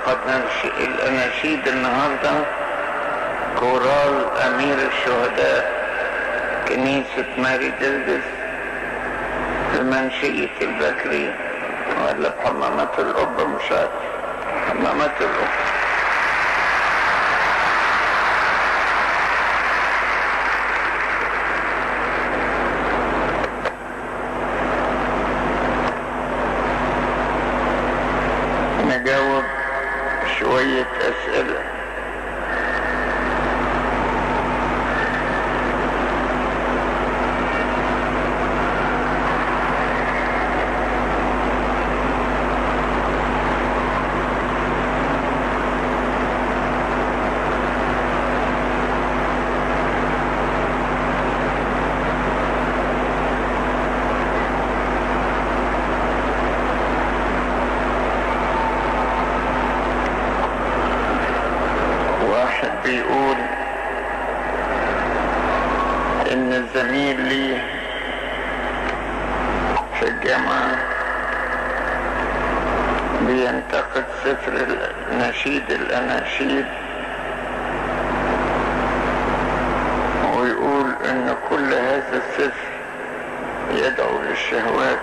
فقط الأناشيد النهاردة كورال أمير الشهداء كنيسة ماري جلدس المنشية البكرية، ولا بحمامات القبة، مش عارف، حمامات القبة. نجاوب شوية أسئلة. بيقول ان الزميل لي في الجامعة بينتقد سفر نشيد الأناشيد ويقول ان كل هذا السفر يدعو للشهوات،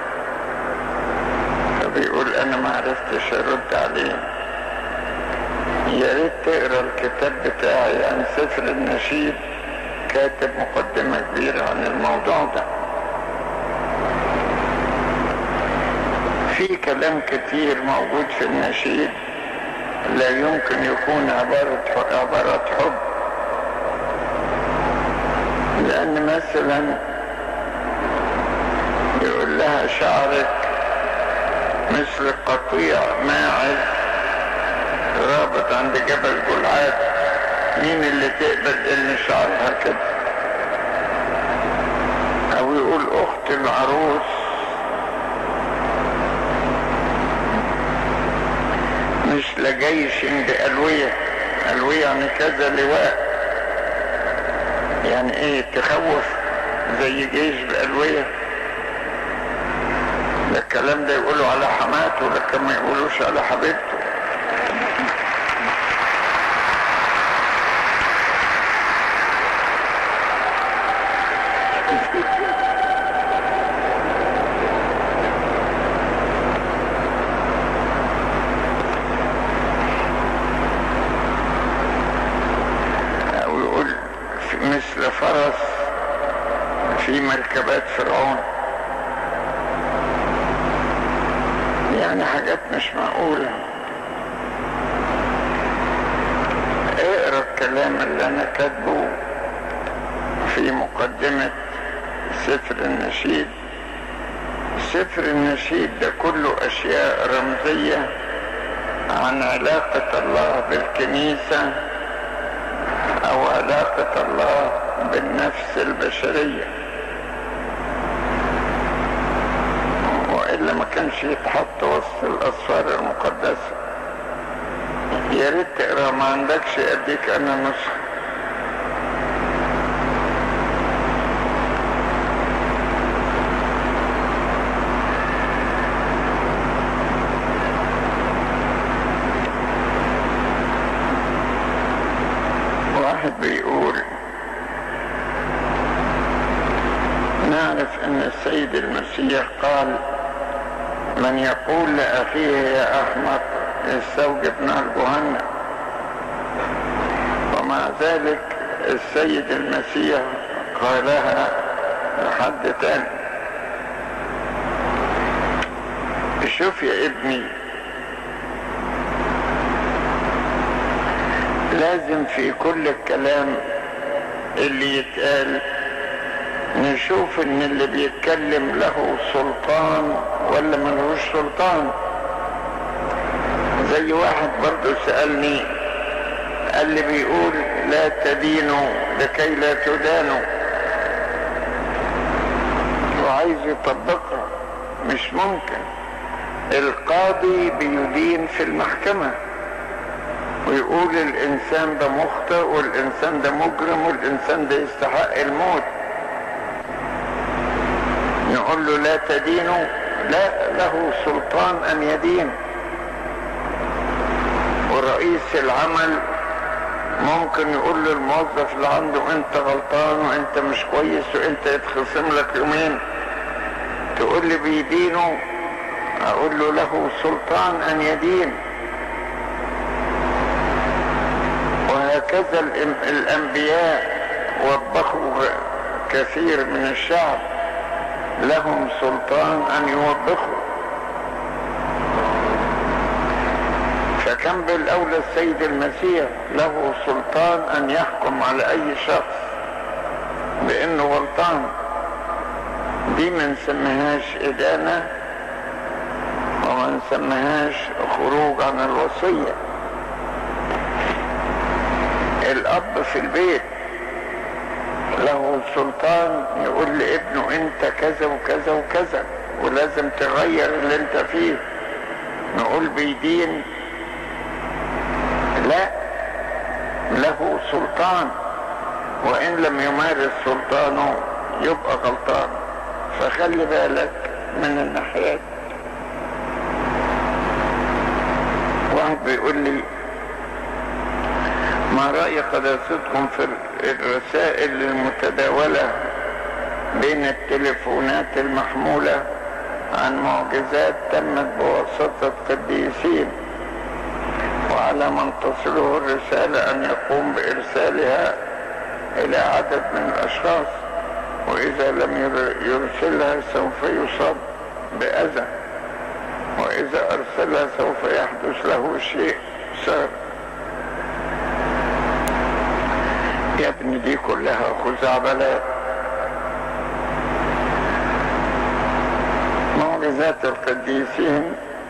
فبيقول انا ما عرفتش ارد عليه. يا ريت تقرا الكتاب بتاعي عن سفر النشيد، كاتب مقدمة كبيرة عن الموضوع ده. في كلام كتير موجود في النشيد لا يمكن يكون عبارات حب، لأن مثلا يقول لها شعرك مثل قطيع ماعز رابط عند جبل جلعاد، مين اللي تقبل ان شعرها كده؟ او يقول اخت العروس مش لجيش بألوية، ألوية يعني كذا لواء، يعني ايه تخوف زي جيش بألوية. ده الكلام ده يقولوا على حماته لكن ما يقولوش على حبيبته. أو يقول مثل فرس في مركبات فرعون، يعني حاجات مش معقولة. اقرأ الكلام اللي انا كاتبه في مقدمة سفر النشيد. سفر النشيد ده كله اشياء رمزية عن علاقة الله بالكنيسة او علاقة الله بالنفس البشرية، وإلا ما كانش يتحط وسط الأسفار المقدسة. يا ريت تقرا، ما عندكش اديك انا نسخة. واحد بيقول نعرف ان السيد المسيح قال من يقول لأخيه يا أحمق يستوجب نار جهنم، ومع ذلك السيد المسيح قالها لحد تاني. شوف يا ابني، لازم في كل الكلام اللي يتقال نشوف ان اللي بيتكلم له سلطان ولا ملهوش سلطان. زي واحد برضو سألني قال لي بيقول لا تدينوا لكي لا تدانوا، وعايز يطبقها. مش ممكن. القاضي بيدين في المحكمة ويقول الانسان ده مخطئ والانسان ده مجرم والانسان ده يستحق الموت، نقول له لا تدينوا؟ لا، له سلطان ان يدين. رئيس العمل ممكن يقول للموظف اللي عنده انت غلطان وانت مش كويس وانت يتخصم لك يومين. تقول لي بيدينه، اقول له سلطان ان يدين. وهكذا الانبياء وبخوا كثير من الشعب، لهم سلطان ان يوبخوا. فكان بالاولى السيد المسيح له سلطان ان يحكم على اي شخص بانه غلطان. دي ما نسميهاش ادانة وما نسميهاش خروج عن الوصية. الاب في البيت له سلطان يقول لابنه انت كذا وكذا وكذا ولازم تغير اللي انت فيه. نقول بيدين؟ لا، له سلطان، وان لم يمارس سلطانه يبقى غلطان. فخلي بالك من الناحيات. واحد بيقول لي ما رأي قداستكم في الرسائل المتداولة بين التليفونات المحمولة عن معجزات تمت بواسطة قديسين، وعلى من تصله الرسالة أن يقوم بإرسالها إلى عدد من الأشخاص، وإذا لم يرسلها سوف يصاب بأذى، وإذا أرسلها سوف يحدث له شيء سار. يا ابني دي كلها خزعبلات. معجزات القديسين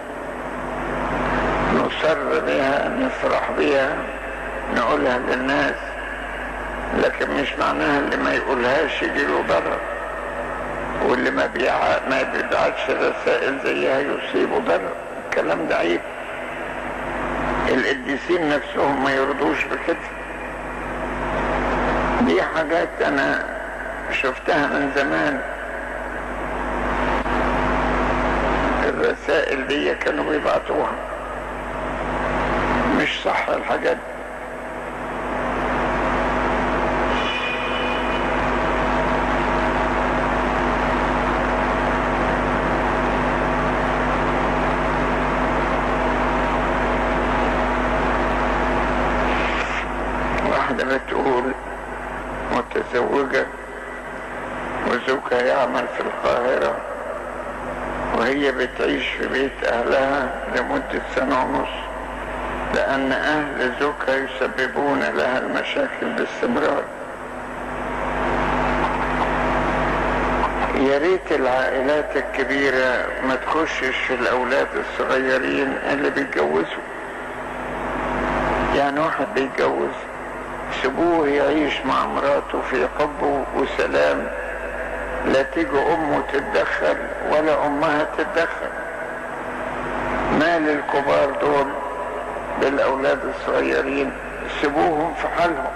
نسر بها، نفرح بها، نقولها للناس، لكن مش معناها اللي ما يقولهاش يجيله ضرر، واللي ما بيبعتش رسائل زيها يصيبه ضرر. الكلام ده عيب. القديسين نفسهم ما يرضوش بكده. دي حاجات انا شفتها من زمان. الرسائل دي كانوا بيبعتوها، مش صح الحاجات دي. بتقول متزوجة وزوجها يعمل في القاهرة، وهي بتعيش في بيت أهلها لمدة 1.5 سنة، لأن أهل زوجها يسببون لها المشاكل باستمرار. يا ريت العائلات الكبيرة ما تخشش في الأولاد الصغيرين اللي بيتجوزوا. يعني واحد بيتجوز، سيبوه يعيش مع مراته في حب وسلام، لا تيجي امه تتدخل ولا امها تتدخل. مال الكبار دول بالاولاد الصغيرين؟ سيبوهم في حالهم.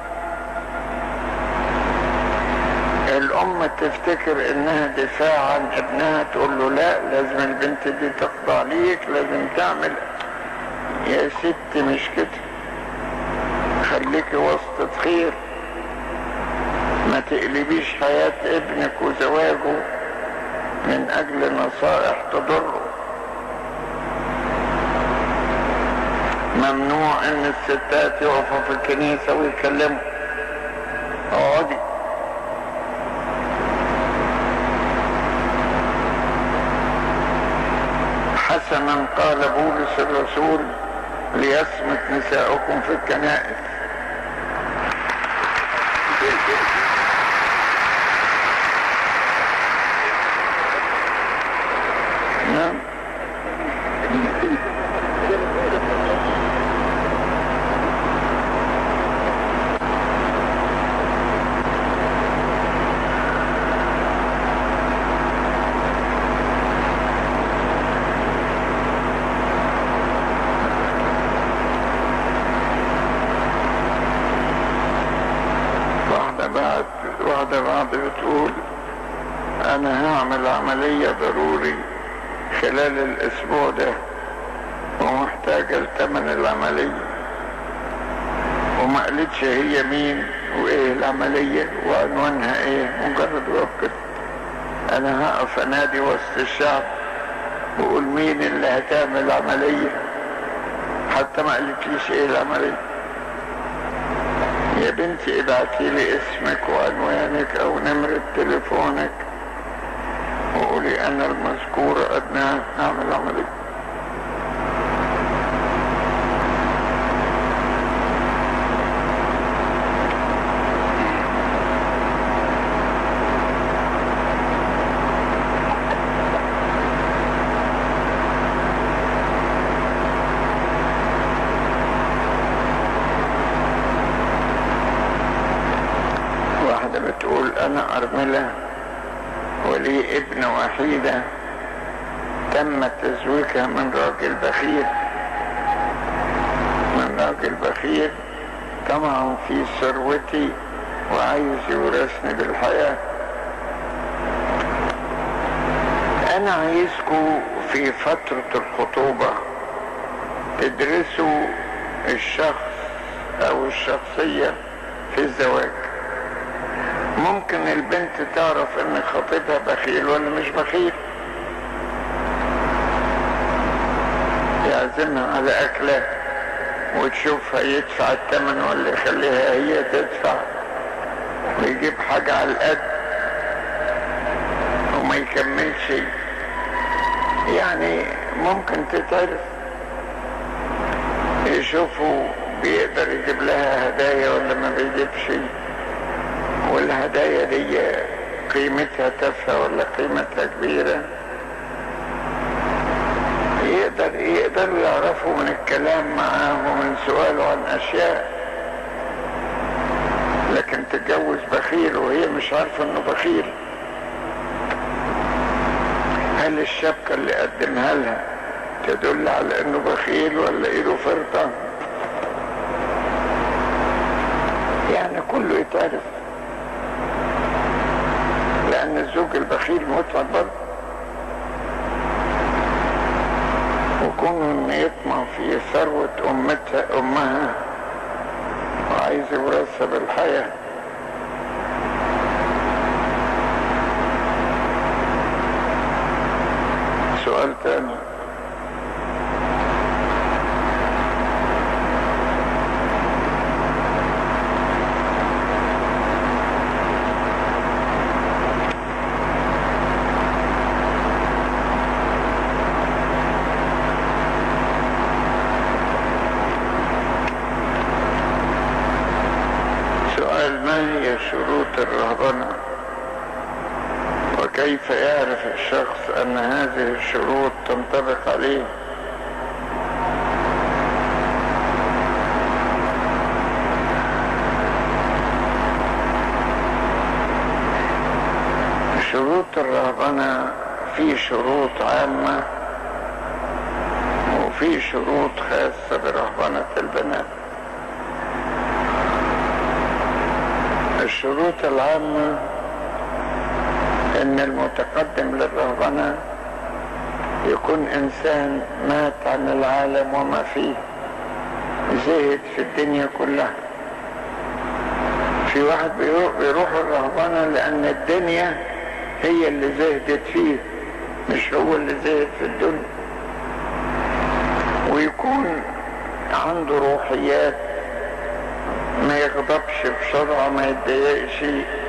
الام تفتكر انها دفاع عن ابنها، تقول له لا لازم البنت دي تخضع ليك، لازم تعمل. يا ست مش كده، خليكي وسطة خير، ما تقلبيش حياة ابنك وزواجه من اجل نصائح تضره. ممنوع ان الستات يقفوا في الكنيسة ويتكلموا. اقعدي. حسنا قال بولس الرسول ليصمت نساؤكم في الكنائس. نعم. واحدة بعد بتقول انا هعمل عملية ضروري خلال الاسبوع ده ومحتاجة لثمن العملية، وما قالتش هي مين وايه العملية وعنوانها ايه، مجرد وقف كده. انا هقف انادي وسط الشعب واقول مين اللي هتعمل عملية، حتى ما قالتليش ايه العملية. يا بنتي ابعتي لي اسمك وعنوانك او نمرة تليفونك وقولي انا المذكورة ادنى اعمل عملية. بتقول انا ارملة ولي ابنة وحيدة تم تزويجها من راجل بخيل طمعا في ثروتي وعايز يورثني بالحياة. انا عايزكم في فترة الخطوبة تدرسوا الشخص او الشخصية في الزواج. ممكن البنت تعرف ان خطيبها بخيل ولا مش بخيل، يعزمها على اكله وتشوف هيدفع الثمن ولا يخليها هي تدفع، ويجيب حاجة على القد وما يكملش. يعني ممكن تتعرف، يشوفوا بيقدر يجيب لها هدايا ولا ما بيجيبش، والهدايا دي قيمتها تافهة ولا قيمتها كبيرة. يقدروا يعرفوا من الكلام معاه ومن سؤاله عن أشياء. لكن تتجوز بخيل وهي مش عارفة انه بخيل، هل الشبكة اللي قدمها لها تدل على انه بخيل ولا ايده فرطة؟ يعني كله يتعرف، لأن الزوج البخيل متعب برضه، وكونه إن يطمع في ثروة أمها وعايز يورثها بالحياة. سؤال تاني. شروط الرهبنة، وكيف يعرف الشخص أن هذه الشروط تنطبق عليه؟ شروط الرهبنة في شروط عامة وفي شروط خاصة برهبنة البنات. الشروط العامة ان المتقدم للرهبنة يكون انسان مات عن العالم وما فيه، زهد في الدنيا كلها. في واحد بيروح الرهبنة لان الدنيا هي اللي زهدت فيه، مش هو اللي زهد في الدنيا. ويكون عنده روحيات، ما يغضبش بسرعة، ما يتضايقش،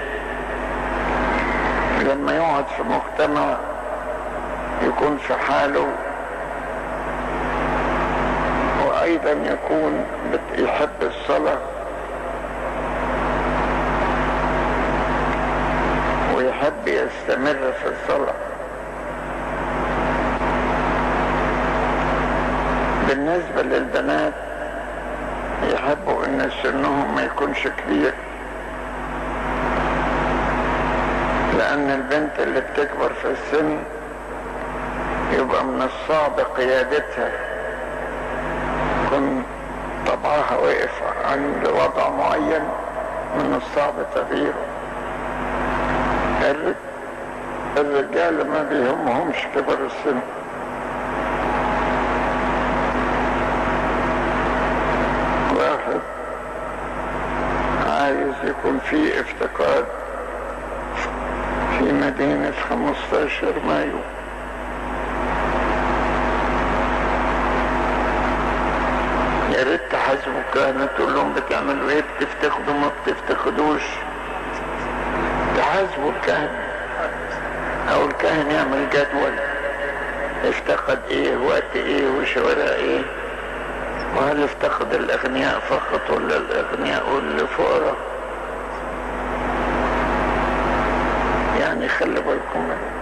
لما يقعد في مجتمع يكون في حاله، وأيضا يكون يحب الصلاة ويحب يستمر في الصلاة. بالنسبة للبنات يحبوا ان سنهم ما يكونش كبير، لان البنت اللي بتكبر في السن يبقى من الصعب قيادتها، يكون طبعها واقف عند وضع معين، من الصعب تغييره. الرجال ما بيهمهمش كبر السن. هيكون في افتقاد في مدينة 15 مايو. يا ريت تحاسبوا الكهنة تقول لهم بتعملوا ايه، بتفتقدوا ما بتفتقدوش. تحاسبوا الكهنة او الكاهن يعمل جدول افتقد ايه وقت ايه وشوارع ايه، وهل افتقد الاغنياء فقط ولا الاغنياء والفقراء. يعني خلي بالكم منه.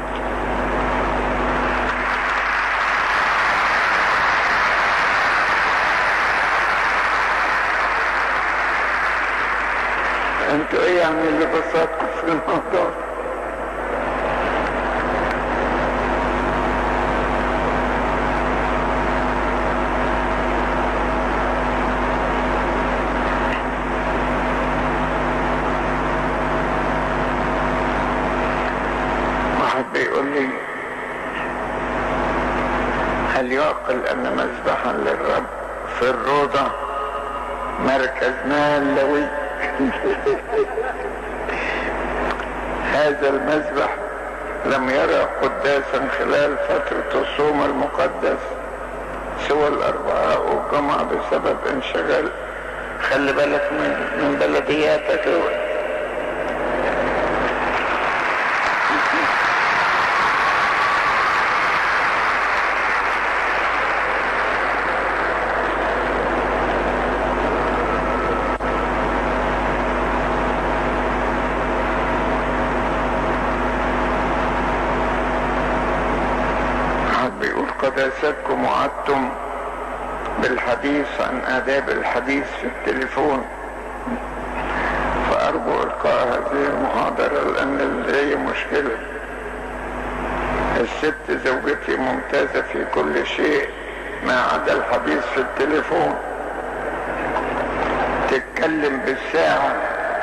انتوا ايه يعني اللي بساطكم في الموضوع؟ واحد بيقول لي هل يعقل ان مذبحا للرب في الروضة مركز مالوي؟ هذا المذبح لم يرى قداسا خلال فترة الصوم المقدس سوى الأربعاء والجمعة بسبب انشغال. خلي بالك من بلدياتك. قداستكم وعدتم بالحديث عن آداب الحديث في التليفون، فأرجو إلقاء هذه المحاضرة لأن لدي مشكلة. الست زوجتي ممتازة في كل شيء ما عدا الحديث في التليفون. تتكلم بالساعة،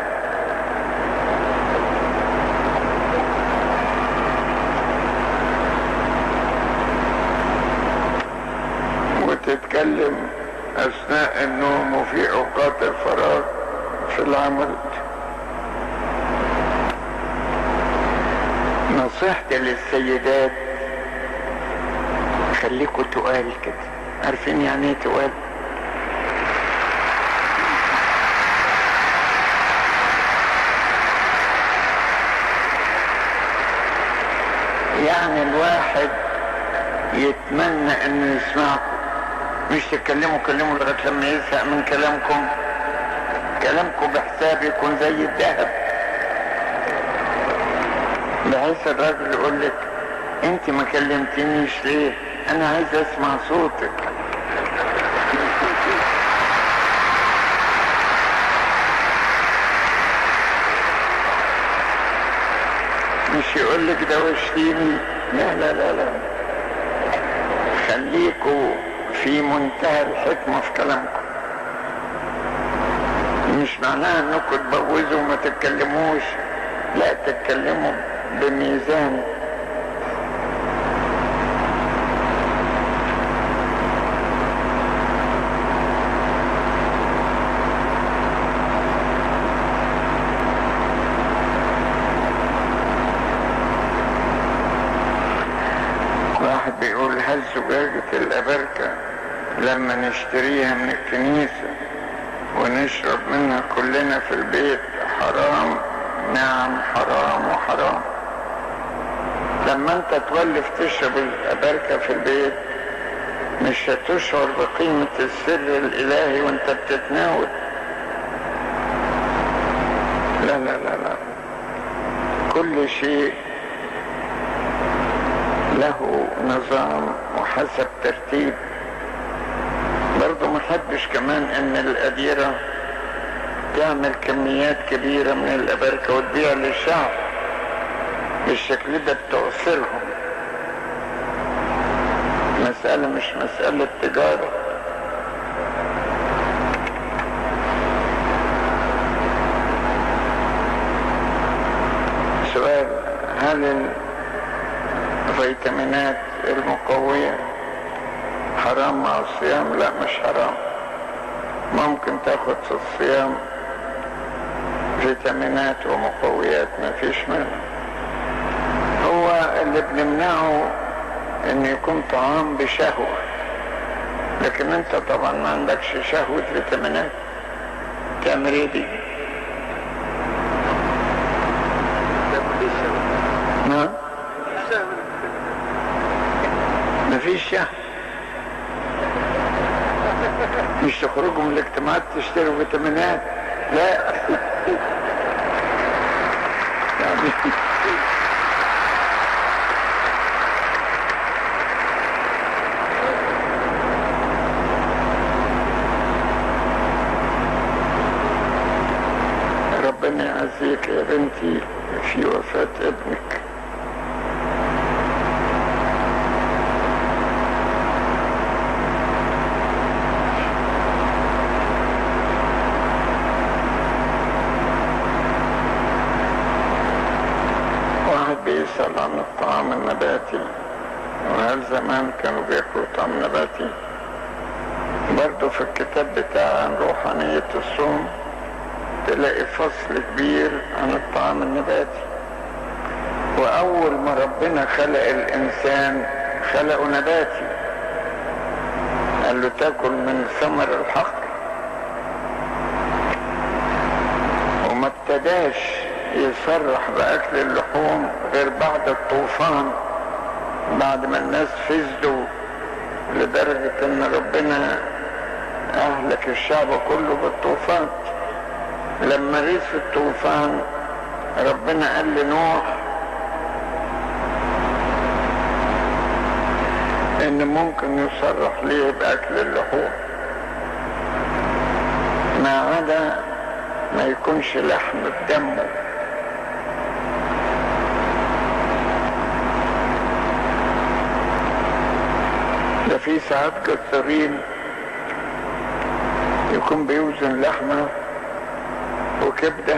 تتكلم اثناء النوم وفي اوقات الفراغ في العمل. نصيحتي للسيدات خليكوا تقال كده. عارفين يعني ايه تقال؟ يعني الواحد يتمنى انه يسمعكم، مش تتكلموا كلموا لغايه لما يزهق من كلامكم. كلامكم بحساب يكون زي الذهب، بحيث الراجل يقول لك انت ما كلمتنيش ليه؟ انا عايز اسمع صوتك. مش يقول لك دوشتيني. لا لا لا لا، خليكوا في منتهى الحكمة في كلامكم. مش معناها انكم تبوزوا وما تتكلموش، لا، تتكلموا بميزان. واحد بيقول هل زجاجة الأبركة لما نشتريها من الكنيسة ونشرب منها كلنا في البيت حرام؟ نعم حرام وحرام. لما انت تولف تشرب الأبركة في البيت مش هتشعر بقيمة السر الإلهي وانت بتتناول. لا لا لا لا، كل شيء له نظام وحسب ترتيب. برضو ما حدش كمان ان الأديرة تعمل كميات كبيرة من الأبركة وتبيع للشعب بالشكل ده، بتعصرهم. مسألة مش مسألة تجارة. سؤال: هل الفيتامينات المقوية حرام مع الصيام؟ لا، مش حرام. ممكن تاخد في الصيام فيتامينات ومقويات، ما فيش منه. هو اللي بنمنعه ان يكون طعام بشهوة، لكن انت طبعا ما عندكش شهوة فيتامينات، تعمل ايه دي؟ نعم، ما فيش شهوة. مش تخرجوا من الاجتماعات تشتروا فيتامينات، لا. يعني ربنا يعزيك يا بنتي في وفاة ابنك. واحد بيسأل عن الطعام النباتي، وهل زمان كانوا بياكلوا طعام نباتي؟ برضو في الكتاب بتاع عن روحانية الصوم تلاقي فصل كبير عن الطعام النباتي. وأول ما ربنا خلق الإنسان خلقه نباتي، قال له تاكل من ثمر الحقل، وما ابتداش يصرح بأكل اللحوم غير بعد الطوفان، بعد ما الناس فسدوا لدرجة ان ربنا اهلك الشعب كله بالطوفان. لما ريس الطوفان ربنا قال لنوح ان ممكن يصرح ليه باكل اللحوم، ما عدا ما يكونش لحم بدمه. ده في ساعات جزارين يكون بيوزن لحمه وكبده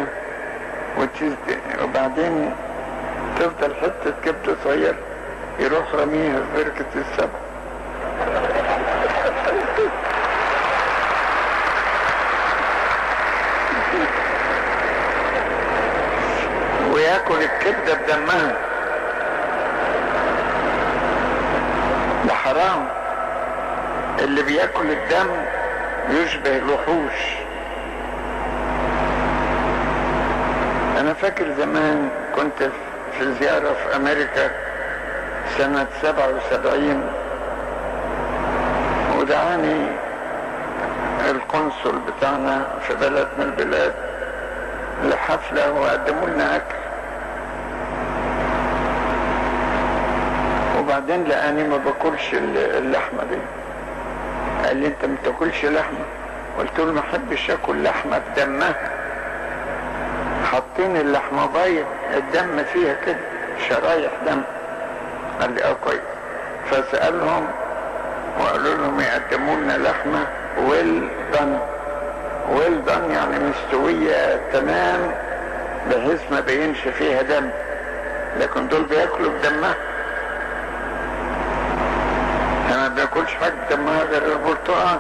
وبعدين تفضل حته كبده صغيره يروح رميها في بركه السبع. وياكل الكبده بدمها، ده حرام. اللي بياكل الدم يشبه الوحوش. انا فاكر زمان كنت في زيارة في امريكا سنة 77، ودعاني القنصل بتاعنا في بلد من البلاد لحفلة وقدموا لنا اكل، وبعدين لقاني ما باكلش اللحمة دي. قال لي انت ما تاكلش لحمة؟ قلت له ما احبش اكل لحمة بدمها، حاطين اللحمة بيض الدم فيها كده شرايح دم. قال لي كويس. فسألهم وقالوا لهم يقدموا لنا لحمة ويل دن يعني مستوية تمام بحيث ما بينش فيها دم، لكن دول بياكلوا بدمها. انا ما باكلش حاجة بدمها غير البرتقال.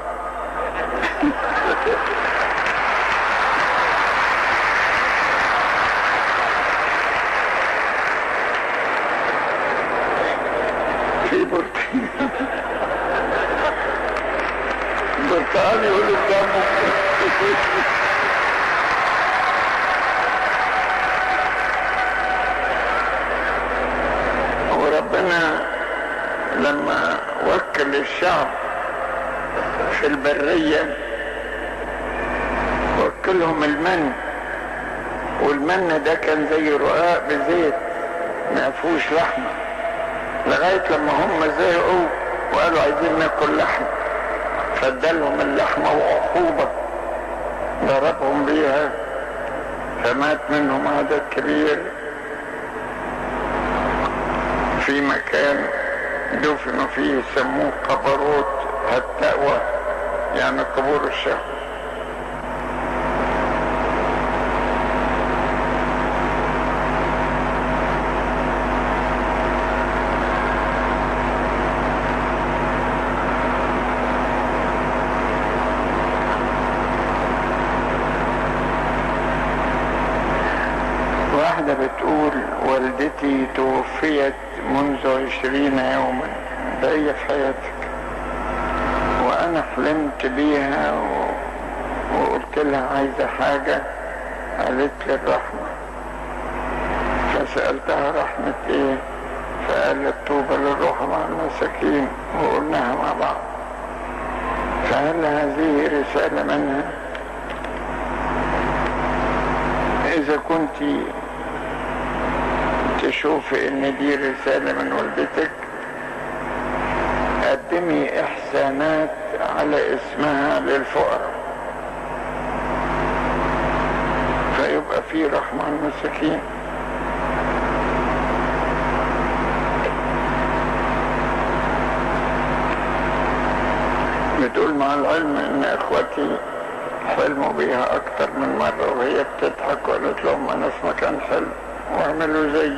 في برتقال يقولوا بدمه. وربنا لما وكل الشعب في البرية وكلهم المن، والمن ده كان زي رقاق بزيت ما فيهوش لحمة، لغاية لما هم زهقوا وقالوا عايزين ناكل لحمة، فادالهم اللحمة وعقوبة ضربهم بيها، فمات منهم عدد كبير في مكان دفنوا فيه سموه قبروت التقوى، يعني قبور الشعب. أختي توفيت منذ 20 يوما، بقية في حياتك، وأنا حلمت بيها وقلت لها عايزة حاجة، قالت لي الرحمة، فسألتها رحمة ايه؟ فقالت طوبى للرحمة مع المساكين، وقلناها مع بعض. فهل هذه رسالة منها؟ إذا كنت تشوف إن دي رسالة من والدتك، قدمي إحسانات على اسمها للفقراء، فيبقى في رحمة على المساكين. بتقول مع العلم ان اخواتي حلموا بيها اكتر من مرة وهي بتضحك، وقالت لهم انا في مكان حلو واعملوا زي.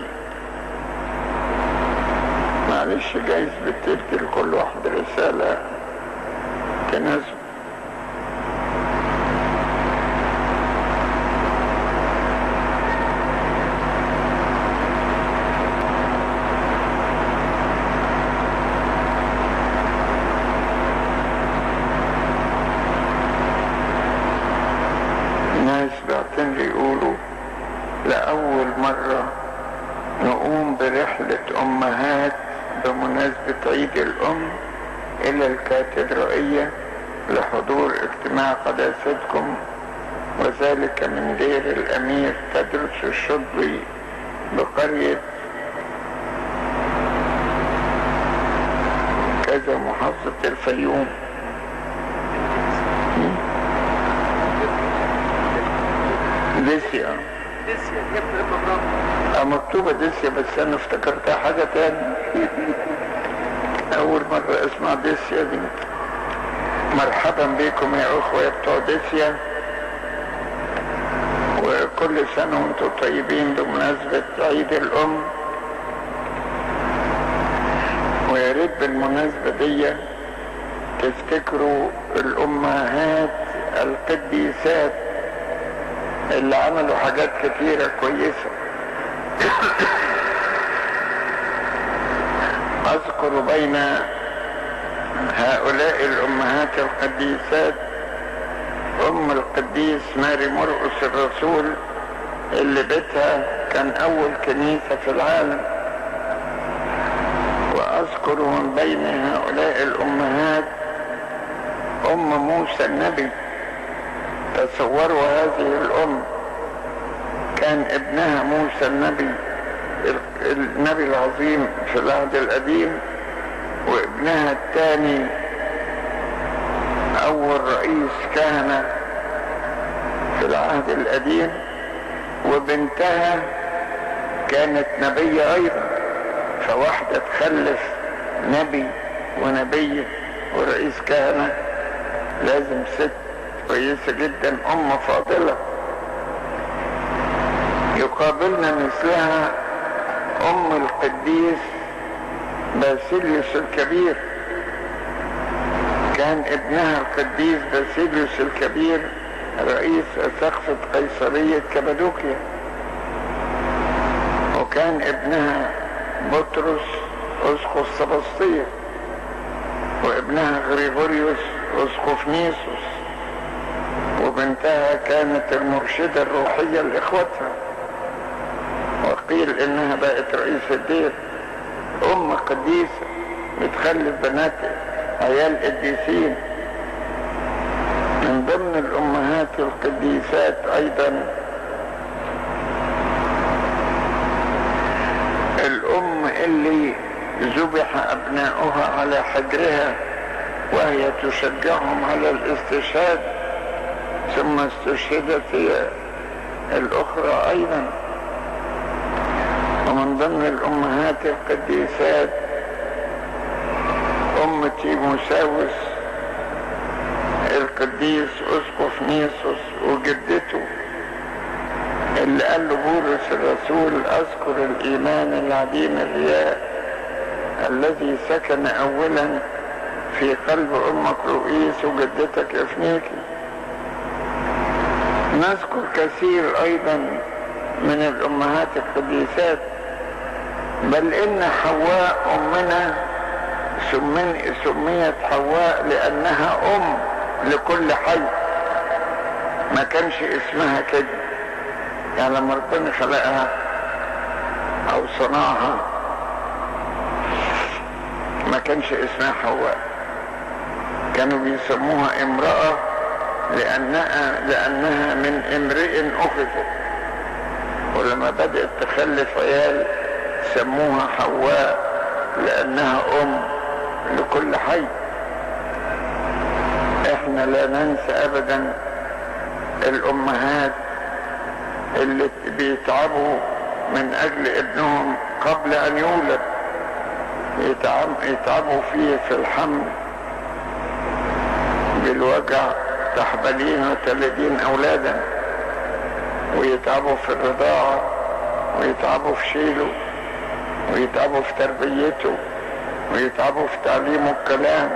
معلش جايز بتدي لكل واحد رسالة تناسب. ناس بعتين لي يقولوا لأول مرة نقوم برحلة أمهات بمناسبة عيد الأم إلى الكاتدرائية لحضور اجتماع قداستكم، وذلك من دير الأمير تدرس الشطبي بقرية كذا محافظة الفيوم. ديسيا مكتوبة ديسيا، بس أنا افتكرتها حاجة تاني. أول مرة أسمع ديسيا دي. مرحبا بكم يا أخوة يا بتوع ديسيا، وكل سنة وانتم طيبين بمناسبة عيد الأم. ويا ريت بالمناسبة دي تفتكروا الأمهات القديسات اللي عملوا حاجات كتيرة كويسة. أذكر بين هؤلاء الأمهات القديسات أم القديس ماري مرقس الرسول، اللي بيتها كان أول كنيسة في العالم. وأذكر من بين هؤلاء الأمهات أم موسى النبي. تصوروا هذه الأم كان ابنها موسى النبي العظيم في العهد القديم، وابنها الثاني أول رئيس كهنة في العهد القديم، وبنتها كانت نبية أيضا. فواحدة تخلف نبي ونبي ورئيس كهنة لازم ست كويسة جدا، أم فاضلة. يقابلنا مثلها أم القديس باسيليوس الكبير. كان ابنها القديس باسيليوس الكبير رئيس أساقفة قيصرية كابادوكيا، وكان ابنها بطرس أسقف سبسطية، وابنها غريغوريوس أسقف نيسوس، وبنتها كانت المرشدة الروحية لإخوتها، وقيل إنها بقت رئيس الدير. أم قديسة بتخلف بنات عيال قديسين. من ضمن الأمهات القديسات أيضا الأم اللي ذبح أبناؤها على حجرها وهي تشجعهم على الاستشهاد، ثم استشهدت هي الأخرى أيضا. ومن ضمن الأمهات القديسات أم تيموساوس القديس أسقف نيسوس وجدته، اللي قال له بولس الرسول أذكر الإيمان العديم الرياء الذي سكن أولا في قلب أمك لؤيس وجدتك إفنيكي. نذكر كثير أيضا من الأمهات القديسات. بل إن حواء أمنا سميت حواء لأنها أم لكل حي، ما كانش اسمها كده. يعني لما ربنا خلقها أو صنعها ما كانش اسمها حواء، كانوا بيسموها امرأة لأنها من امرئ أخذت، ولما بدأت تخلف عيال سموها حواء لأنها أم لكل حي. احنا لا ننسى أبدا الأمهات اللي بيتعبوا من أجل ابنهم قبل أن يولد، يتعبوا فيه في الحمل بالوجع، تحبلين وتلدين أولادا، ويتعبوا في الرضاعة، ويتعبوا في شيله، ويتعبوا في تربيته، ويتعبوا في تعليمه الكلام،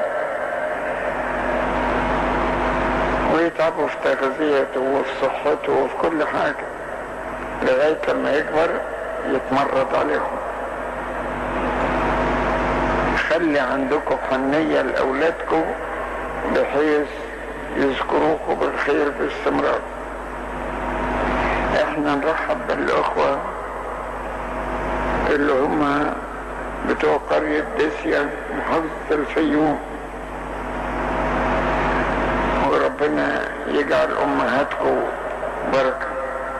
ويتعبوا في تغذيته وفي صحته وفي كل حاجة، لغاية لما يكبر يتمرد عليهم. خلي عندكم حنية لأولادكم بحيث يذكروكم بالخير باستمرار. احنا نرحب بالأخوة اللي هم بتوع قرية دسية محافظة الفيوم، وربنا يجعل أمهاتكم بركة.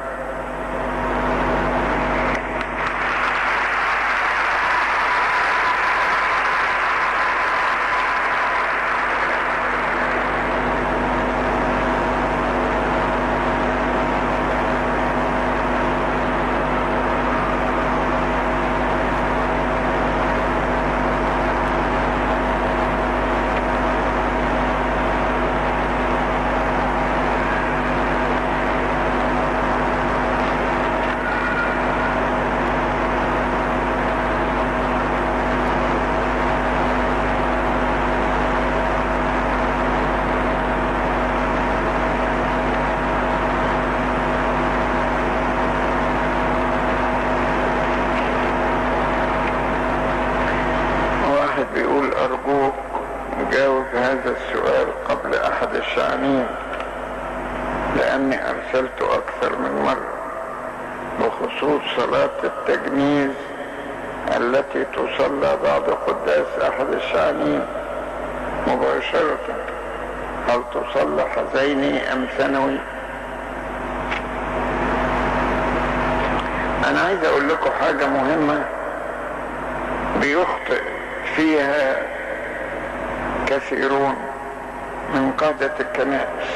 بيقول أرجوك جاوب هذا السؤال قبل أحد الشأنين، لأني أرسلته أكثر من مرة بخصوص صلاة التجنيز التي تصلى بعد قداس أحد الشأنين مباشرة، هل تصلى حزيني أم ثانوي؟ أنا عايز أقول لكم حاجة مهمة بيخطئ فيها كثيرون من قادة الكنائس.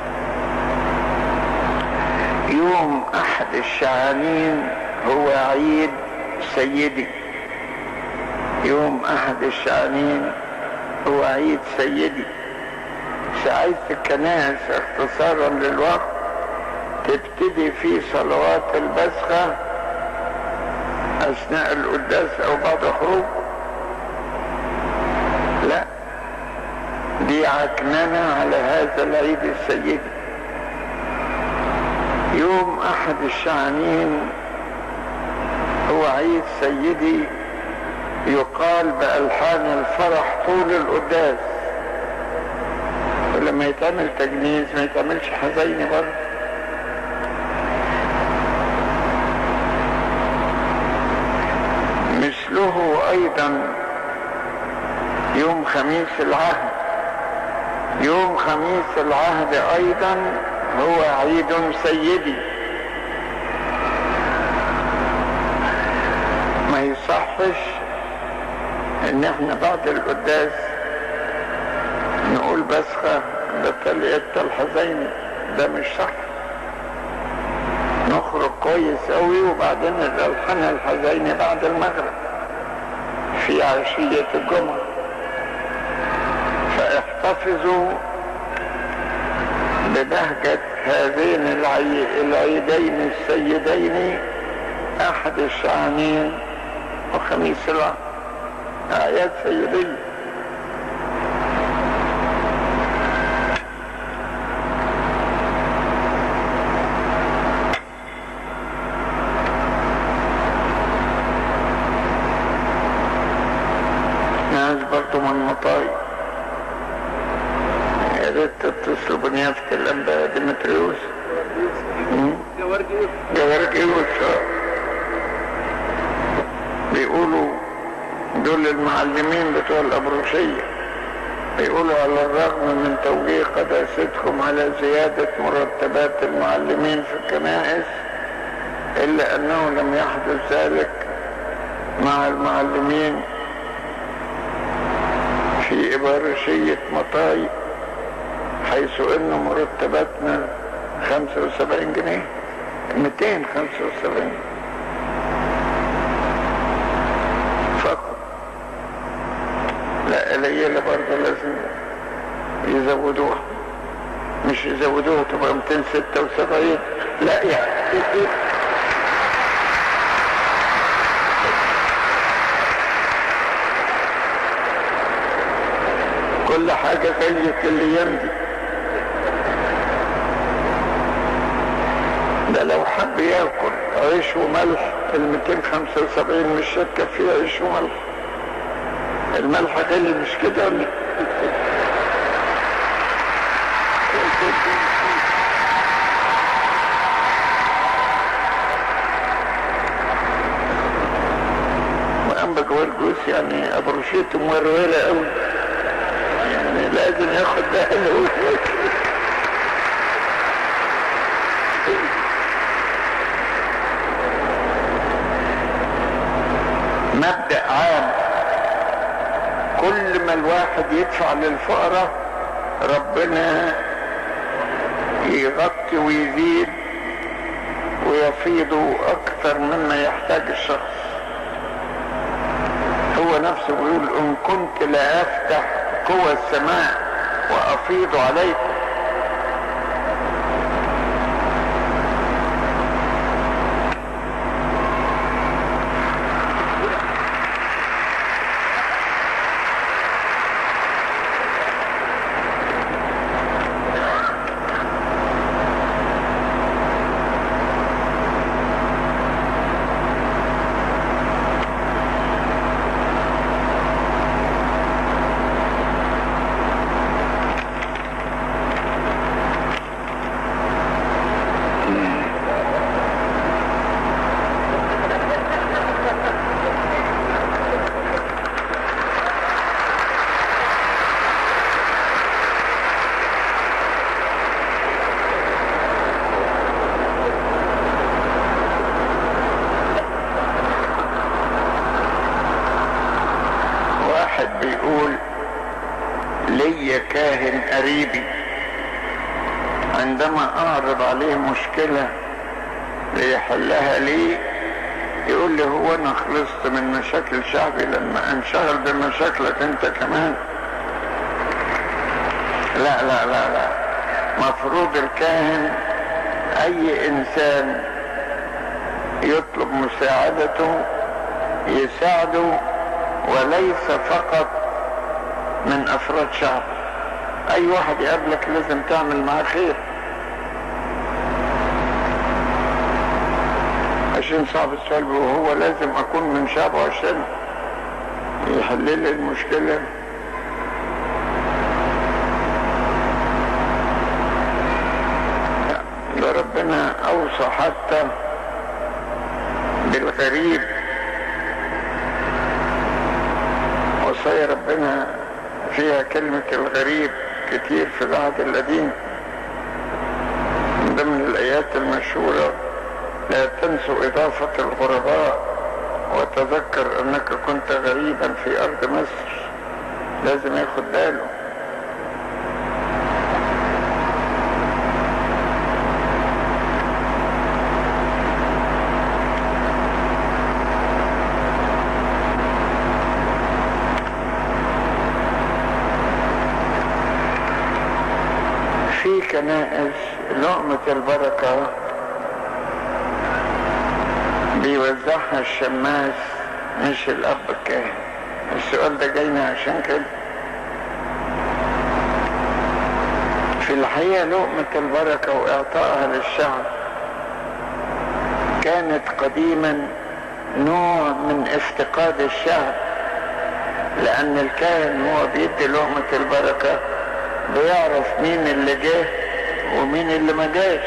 يوم أحد الشعانين هو عيد سيدي، يوم أحد الشعانين هو عيد سيدي. ساعات الكنائس اختصارا للوقت تبتدي في صلوات البسخة أثناء القداس أو بعد خروج. لا، دي عكننة على هذا العيد السيدي. يوم أحد الشعانين هو عيد سيدي يقال بألحان الفرح طول القداس، ولما يتعمل تجنيز ما يتعملش حزيني برضه. مثله أيضا يوم خميس العهد. يوم خميس العهد أيضا هو عيد سيدي. ما يصحش ان احنا بعد القداس نقول بسخة بطلية الحزيني، ده مش صح. نخرج كويس قوي وبعدين الالحان الحزيني بعد المغرب في عشية الجمعة. فاحتفظوا ببهجة هذين العيدين السيدين، أحد الشعانين وخميس العهد، أعياد سيدية. ناس برضو من مطاي. يا ريت تتصلوا بنيافة الأنباء ديمتريوس. جوارجيوس. بيقولوا دول المعلمين بتوع الأبروشية، بيقولوا على الرغم من توجيه قداستكم على زيادة مرتبات المعلمين في الكنائس، إلا أنه لم يحدث ذلك مع المعلمين في إبراشية مطاي، حيث أن مرتباتنا 75 جنيه 275 فقط. لا قليلة برضه، لازم يزودوها، مش يزودوها تبقى 276، لا يعني كل حاجة غليت الأيام دي. ده لو حب ياكل عيش وملح 275 مش هتكفيه عيش وملح. الملح غلي مش كده ولا وأنبا جوارجيوس يعني أبروشيته مورولة قوي، يعني لازم ياخد باله. مبدأ عام، كل ما الواحد يدفع للفقراء ربنا يغطي ويزيد ويفيض أكثر مما يحتاج الشخص. هو نفسه بيقول إن كنت لا أفتح قوى السماء وأفيض عليكم. لي كاهن قريبي عندما اعرض عليه مشكلة ليحلها لي يقول لي هو انا خلصت من مشاكل شعبي لما انشغل بمشاكلك انت كمان؟ لا لا لا لا، مفروض الكاهن اي انسان يطلب مساعدته يساعده، وليس فقط من افراد شعب. اي واحد يقابلك لازم تعمل معاه خير، عشان صعب السؤال وهو لازم اكون من شعبه عشان يحل لي المشكلة. ده ربنا اوصى حتى بالغريب، وصايا ربنا فيها كلمة الغريب كتير في العهد القديم. من ضمن الآيات المشهورة لا تنسوا إضافة الغرباء وتذكر أنك كنت غريبا في أرض مصر. لازم ياخد باله. في كنائس لقمة البركة بيوزعها الشماس مش الأب الكاهن. السؤال ده جاينا عشان كده. في الحقيقة لقمة البركة وإعطائها للشعب كانت قديما نوع من افتقاد الشعب لأن الكاهن هو بيدي لقمة البركة بيعرف مين اللي جه ومين اللي ما جاش،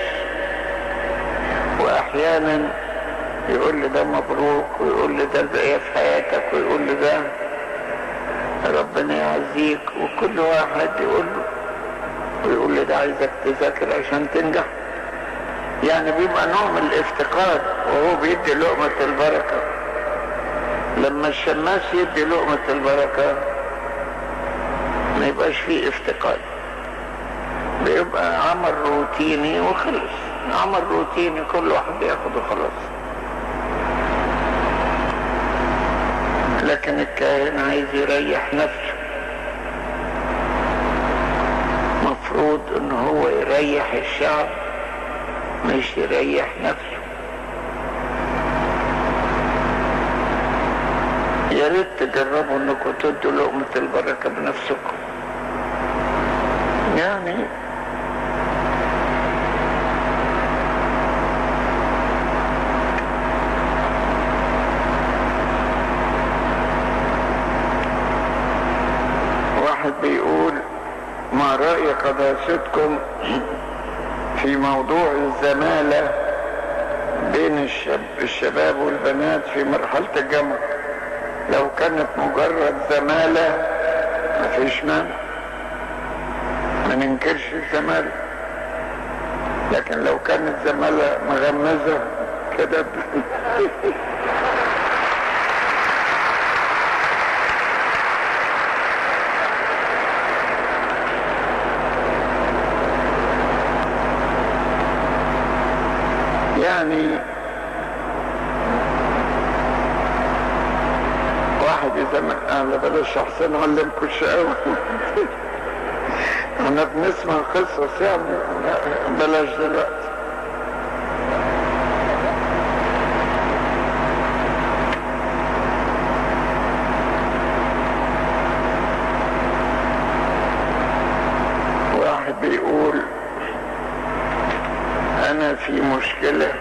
وأحيانا يقول لي ده مبروك، ويقول لي ده البقية في حياتك، ويقول لي ده ربنا يعزيك، وكل واحد يقول له ويقول لي ده عايزك تذاكر عشان تنجح. يعني بيبقى نوع من الافتقاد وهو بيدي لقمة البركة. لما الشماس يدي لقمة البركة ما يبقاش فيه افتقاد، بيبقى عمل روتيني وخلص، عمل روتيني كل واحد ياخده خلاص. لكن الكاهن عايز يريح نفسه، مفروض ان هو يريح الشعب مش يريح نفسه. يا ريت تجربوا انكم تدوا لقمة البركة بنفسكم. يعني واحد بيقول ما رأي قداستكم في موضوع الزمالة بين الشباب والبنات في مرحلة الجامعة؟ لو كانت مجرد زمالة مفيش مانع، ما ننكرش الزمالة، لكن لو كانت زمالة مغمزة كده يعني واحد يزمن اهلا بلاش احسن علمكم الشقاوة احنا بنسمع قصص يعني بلاش دلوقتي. واحد بيقول انا في مشكلة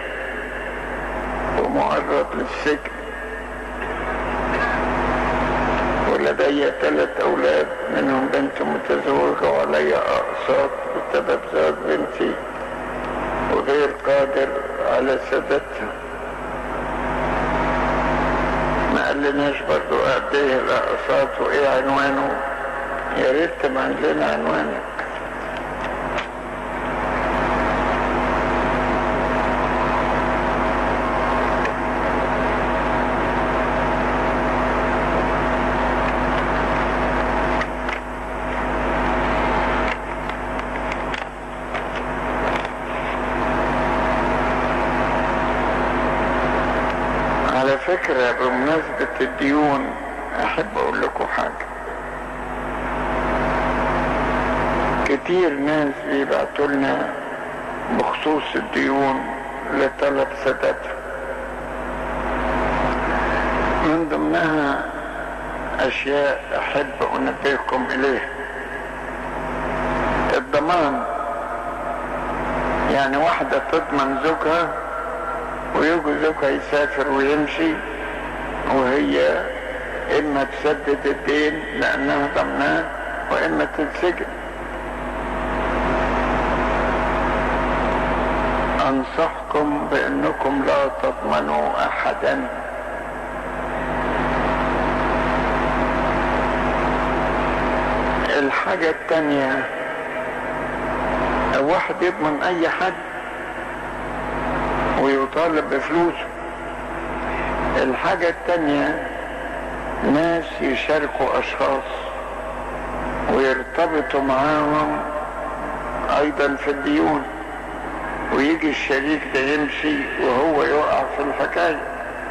ومعرض للسجن، ولدي 3 أولاد منهم بنت متزوجة وعلي أقساط بسبب زواج بنتي وغير قادر على سدادها. ما قالناش برضو قد ايه الأقساط وايه عنوانه، يا ريت تبعت لنا عنوانك. على فكرة بمناسبة الديون احب اقول لكم حاجة. كتير ناس بيبعتوا لنا بخصوص الديون لطلب سدادها، من ضمنها اشياء احب انبهكم اليها. الضمان، يعني واحدة تضمن زوجها ويجي زوجها يسافر ويمشي وهي اما تسدد الدين لانها ضمناه واما تتسجن. انصحكم بانكم لا تضمنوا احدا. الحاجة التانية، واحد يضمن اي حد ويطالب بفلوسه. الحاجة التانية، ناس يشاركوا اشخاص ويرتبطوا معاهم ايضا في الديون، ويجي الشريك ده يمشي وهو يقع في الحكاية.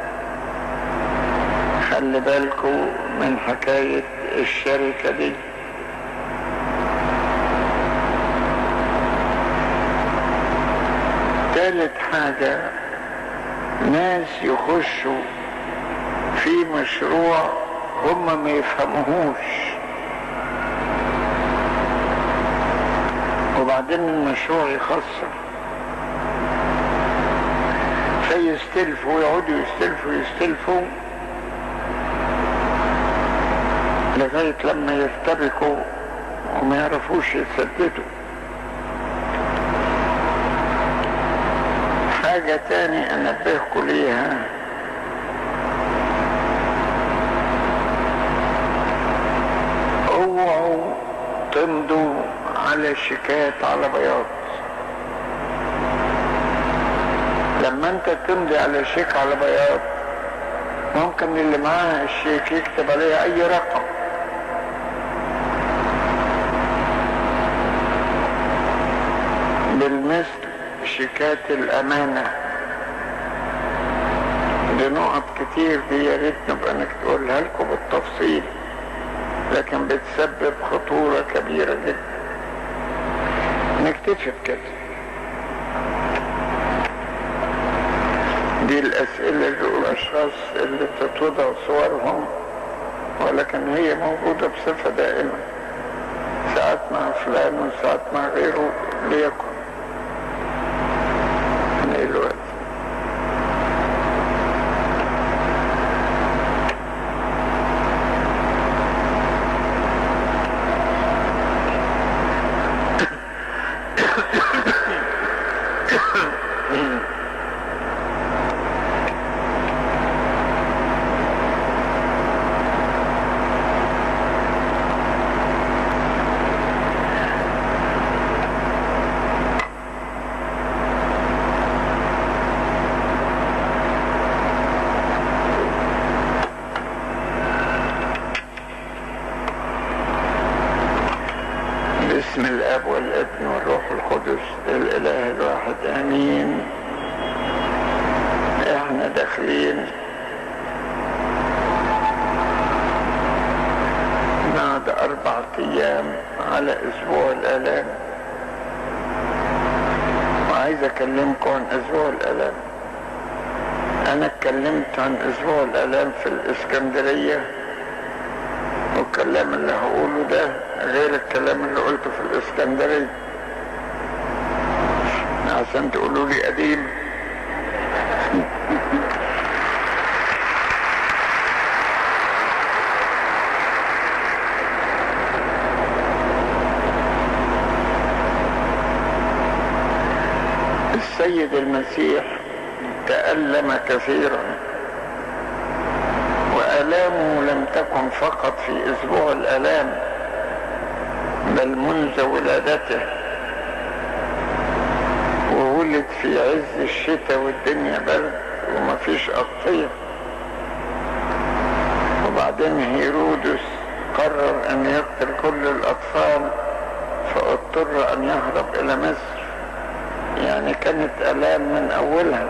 خلي بالكوا من حكاية الشركة دي. ثالث حاجة، ناس يخشوا في مشروع هم ما يفهموهوش وبعدين المشروع يخسر، فيستلفوا، يقعدوا يستلفوا لغاية لما يرتبكوا وما يعرفوش يسددوا. حاجة تاني انبهكوا ليها، اوعوا تمضوا على شيكات على بياض. لما انت تمضي على شيك على بياض ممكن اللي معاه الشيك يكتب عليه اي رقم، بالمثل شيكات الامانة لنقط كتير دي يا ريت نبقى نقولها لكم بالتفصيل، لكن بتسبب خطورة كبيرة جدا. نكتشف كده. دي الأسئلة للأشخاص اللي بتتوضع صورهم، ولكن هي موجودة بصفة دائمة، ساعات مع فلان وساعات مع غيره ليكن. الوقت باسم الاب والابن والروح القدس الاله الواحد امين. احنا داخلين بعد 4 ايام على اسبوع الالام، وعايز اكلمكم عن اسبوع الالام. انا اتكلمت عن اسبوع الالام في الاسكندرية، والكلام اللي هقوله ده غير الكلام اللي قلته في الاسكندرية، عشان تقولوا لي قديم. السيد المسيح تألم كثيرا، وآلامه لم تكن فقط في أسبوع الآلام بل منذ ولادته، وولد في عز الشتاء والدنيا برد ومفيش أغطية. وبعدين هيرودس قرر أن يقتل كل الأطفال، فاضطر أن يهرب إلى مصر. يعني كانت آلام من أولها،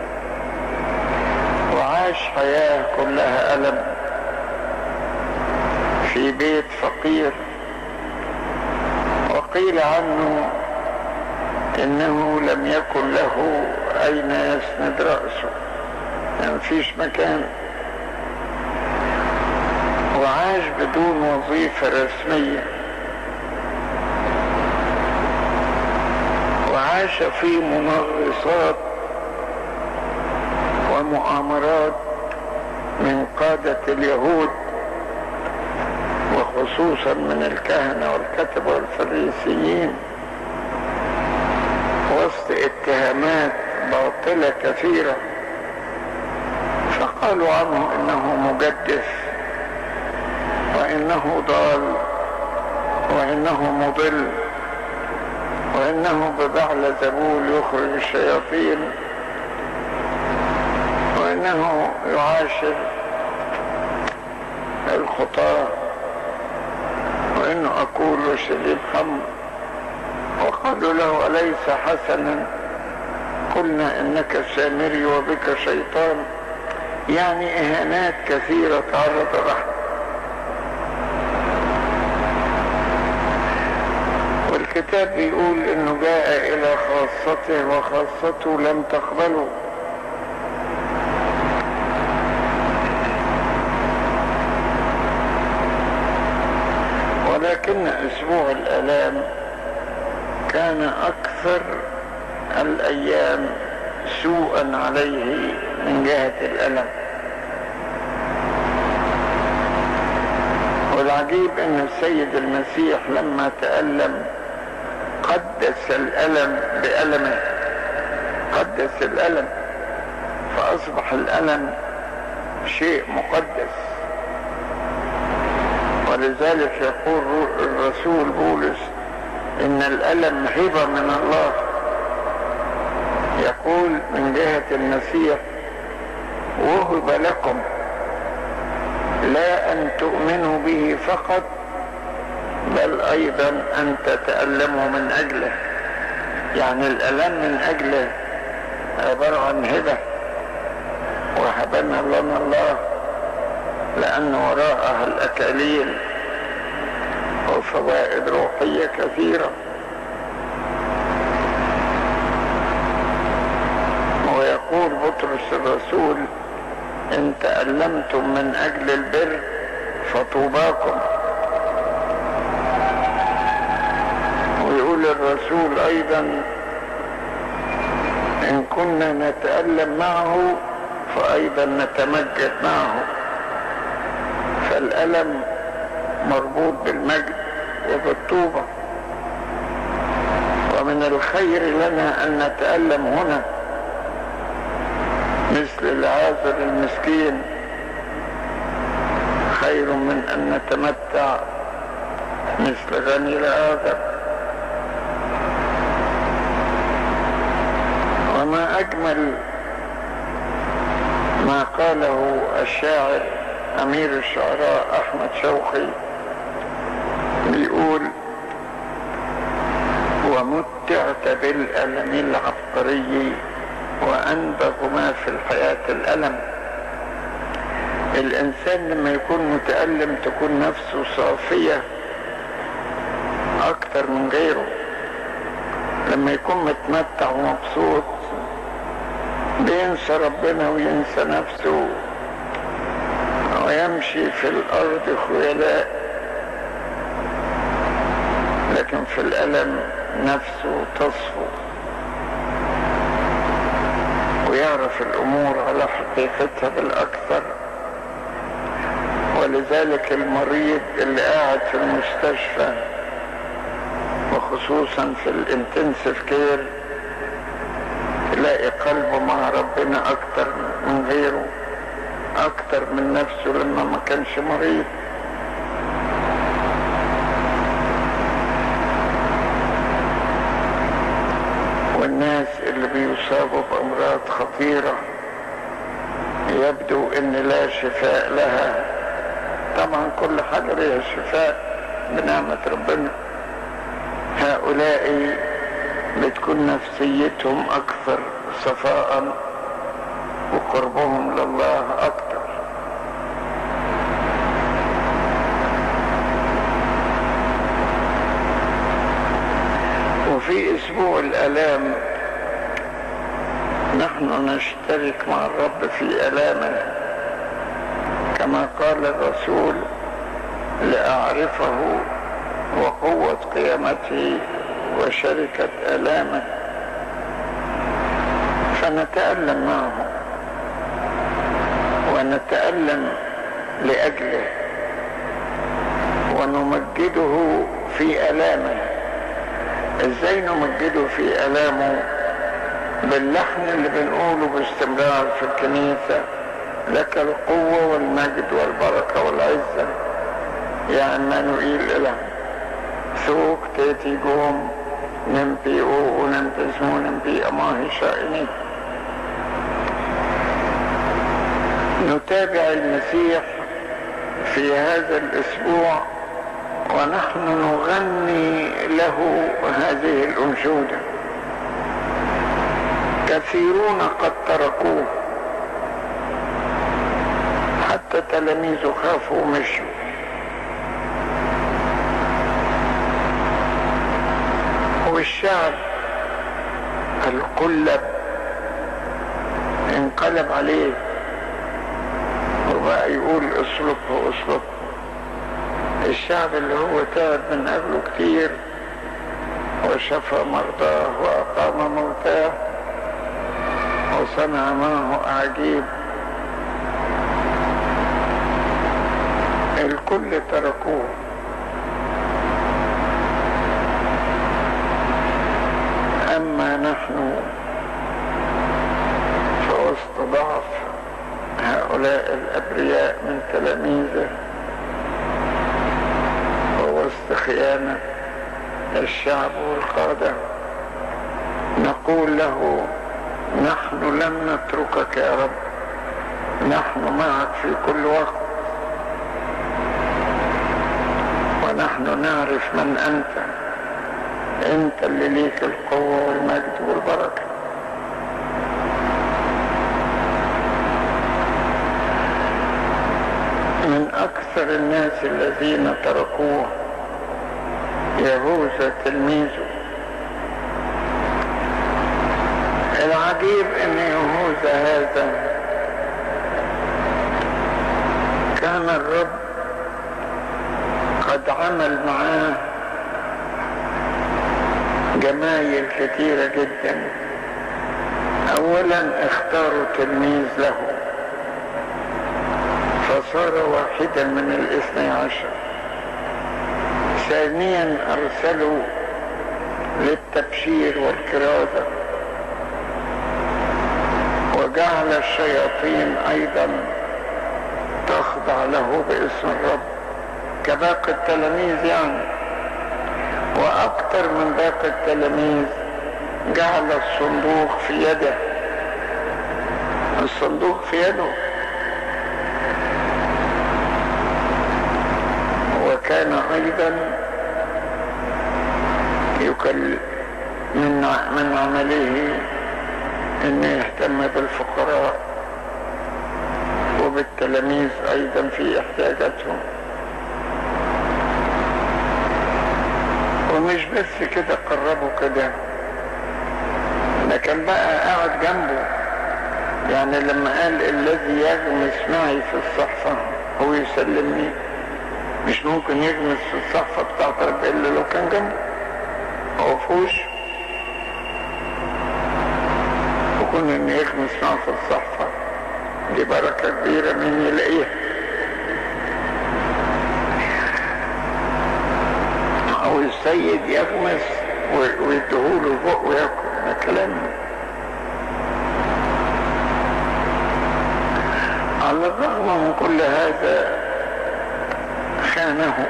وعاش حياة كلها ألم في بيت فقير. وقيل عنه إنه لم يكن له أين يسند رأسه، يعني مفيش مكان، وعاش بدون وظيفة رسمية، وعاش في منغصات ومؤامرات من قادة اليهود، وخصوصا من الكهنة والكتبة والفريسيين، وسط اتهامات باطلة كثيرة. فقالوا عنه انه مجدف، وانه ضال، وانه مضل، وانه ببعلزبول يخرج الشياطين، وانه يعاشر الخطاة، وانه اكل وشرب خمر. وقالوا له أليس حسنا قلنا انك سامري وبك شيطان. يعني اهانات كثيرة تعرض له، والكتاب بيقول انه جاء الى خاصته وخاصته لم تقبله. ولكن اسبوع الآلام كان اكثر الايام سوءا عليه من جهة الألم. والعجيب ان السيد المسيح لما تألم قدس الألم بألمه، قدس الألم، فأصبح الألم شيء مقدس. ولذلك يقول الرسول بولس إن الألم هبة من الله. يقول من جهة المسيح: وهب لكم لا أن تؤمنوا به فقط، بل أيضا أن تتألموا من أجله. يعني الألم من أجله عبارة عن هبة، وهبنا لنا الله، لأن وراءها الأكاليل وفوائد روحية كثيرة. ويقول بطرس الرسول: إن تألمتم من أجل البر فطوباكم. ويقول الرسول أيضا: إن كنا نتألم معه فأيضا نتمجد معه. فالألم مربوط بالمجد وبالطوبة. ومن الخير لنا أن نتألم هنا مثل العازر المسكين، خير من أن نتمتع مثل غني العازر. وما أجمل ما قاله الشاعر أمير الشعراء أحمد شوقي، بيقول: ومتعت بالألم العبقري وأنبغ ما في الحياة الألم. الإنسان لما يكون متألم تكون نفسه صافية أكتر من غيره. لما يكون متمتع ومبسوط بينسى ربنا وينسى نفسه ويمشي في الأرض خيلاء. لكن في الألم نفسه تصفو ويعرف الأمور على حقيقتها بالأكثر. ولذلك المريض اللي قاعد في المستشفى وخصوصا في الانتنسيف كير تلاقي قلبه مع ربنا أكتر من غيره، أكتر من نفسه لما ما كانش مريض. والناس اللي بيصابوا بأمراض خطيرة يبدو ان لا شفاء لها، طبعا كل حاجة لها شفاء بنعمة ربنا، هؤلاء بتكون نفسيتهم أكثر صفاء وقربهم لله أكثر. وفي أسبوع الآلام نحن نشترك مع الرب في آلامه، كما قال الرسول: لأعرفه وقوة قيامته وشركة آلامه. فنتألم معه ونتألم لأجله ونمجده في آلامه. ازاي نمجده في آلامه؟ باللحن اللي بنقوله باستمرار في الكنيسة: لك القوة والمجد والبركة والعزة يا عمانوئيل إله ثوك تيتي قوم نمبي وننتزمو نمبي أماهي شائني. نتابع المسيح في هذا الأسبوع ونحن نغني له هذه الأنشودة. كثيرون قد تركوه، حتى تلاميذه خافوا ومشوا. والشعب القلب انقلب عليه وبقى يقول: اصلبه اصلبه. الشعب اللي هو تعب من قبله كتير وشفى مرضاه وأقام موتاه وصنع معه أعجيب، الكل الكل تركوه. أما نحن فوسط ضعف هؤلاء الأبرياء من تلاميذه ووسط خيانة الشعب والقادة نقول له: نحن لن نتركك يا رب، نحن معك في كل وقت، ونحن نعرف من أنت، أنت اللي ليك القوة والمجد والبركة. من أكثر الناس الذين تركوه يهوذا تلميذه. العجيب ان يهوذا هذا كان الرب قد عمل معاه جمايل كثيرة جدا. اولا اختاروا تلميذ له فصار واحدا من ال12. ثانيا ارسلوا للتبشير والكرازة، وجعل الشياطين ايضا تخضع له باسم الرب كباقي التلاميذ يعني. واكثر من باقي التلاميذ جعل الصندوق في يده، الصندوق في يده. وكان ايضا من عمله انه يهتم بالفقراء وبالتلاميذ ايضا في احتياجاتهم. ومش بس كده قربوا كده، لكن بقى قاعد جنبه. يعني لما قال: الذي يغمس معي في الصحفة هو يسلمني، مش ممكن يغمس في الصحفة بتاعت رب الا لو كان جنبه. هو فوش وكون ان يغمس معه في الصحفة دي بركة كبيرة من يلاقيها. او السيد يغمس ويديهوله فوق وياكل، ده كلام. على الرغم من كل هذا خانه،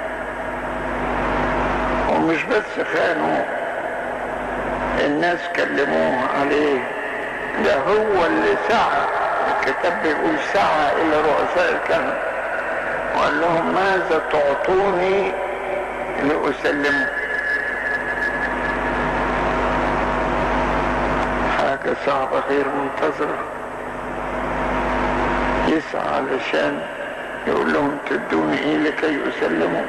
ومش بس خانه، الناس كلموه عليه، ده هو اللي سعى. الكتاب بيقول سعى الى رؤساء الكهنة وقال لهم: ماذا تعطوني لأسلمه؟ حاجة صعبة غير منتظرة. يسعى علشان يقول لهم: تدوني ايه لكي اسلمه؟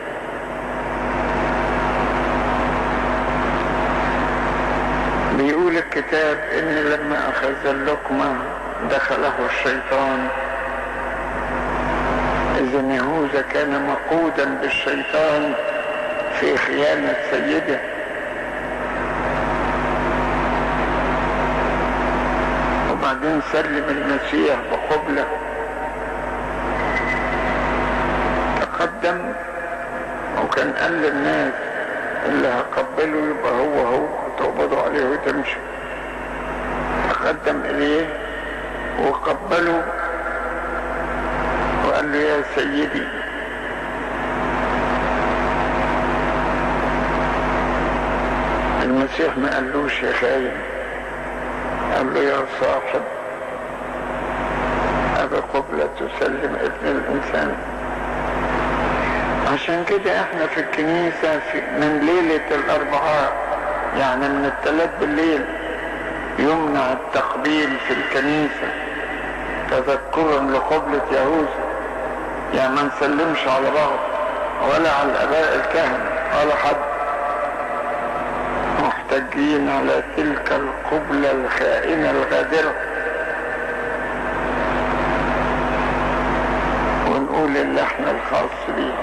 بيقول الكتاب ان لما اخذ اللقمة دخله الشيطان. اذن يهوذا كان مقودا بالشيطان في خيانة سيده. وبعدين سلم المسيح بقبلة، تقدم وكان قال للناس: اللي هقبله يبقى هو وتقبضوا عليه وتمشي. تقدم اليه وقبله وقال له: يا سيدي. المسيح ما قالوش يا خاين، قال له: يا صاحب، أبا قبلة تسلم ابن الإنسان. عشان كده احنا في الكنيسة من ليلة الأربعاء، يعني من الثلاث بالليل، يمنع التقبيل في الكنيسة تذكرا لقبلة يهوذا. يعني ما نسلمش على بعض ولا على الآباء الكهنة ولا حد، محتاجين على تلك القبلة الخائنة الغادرة، ونقول اللي احنا الخاص بيه.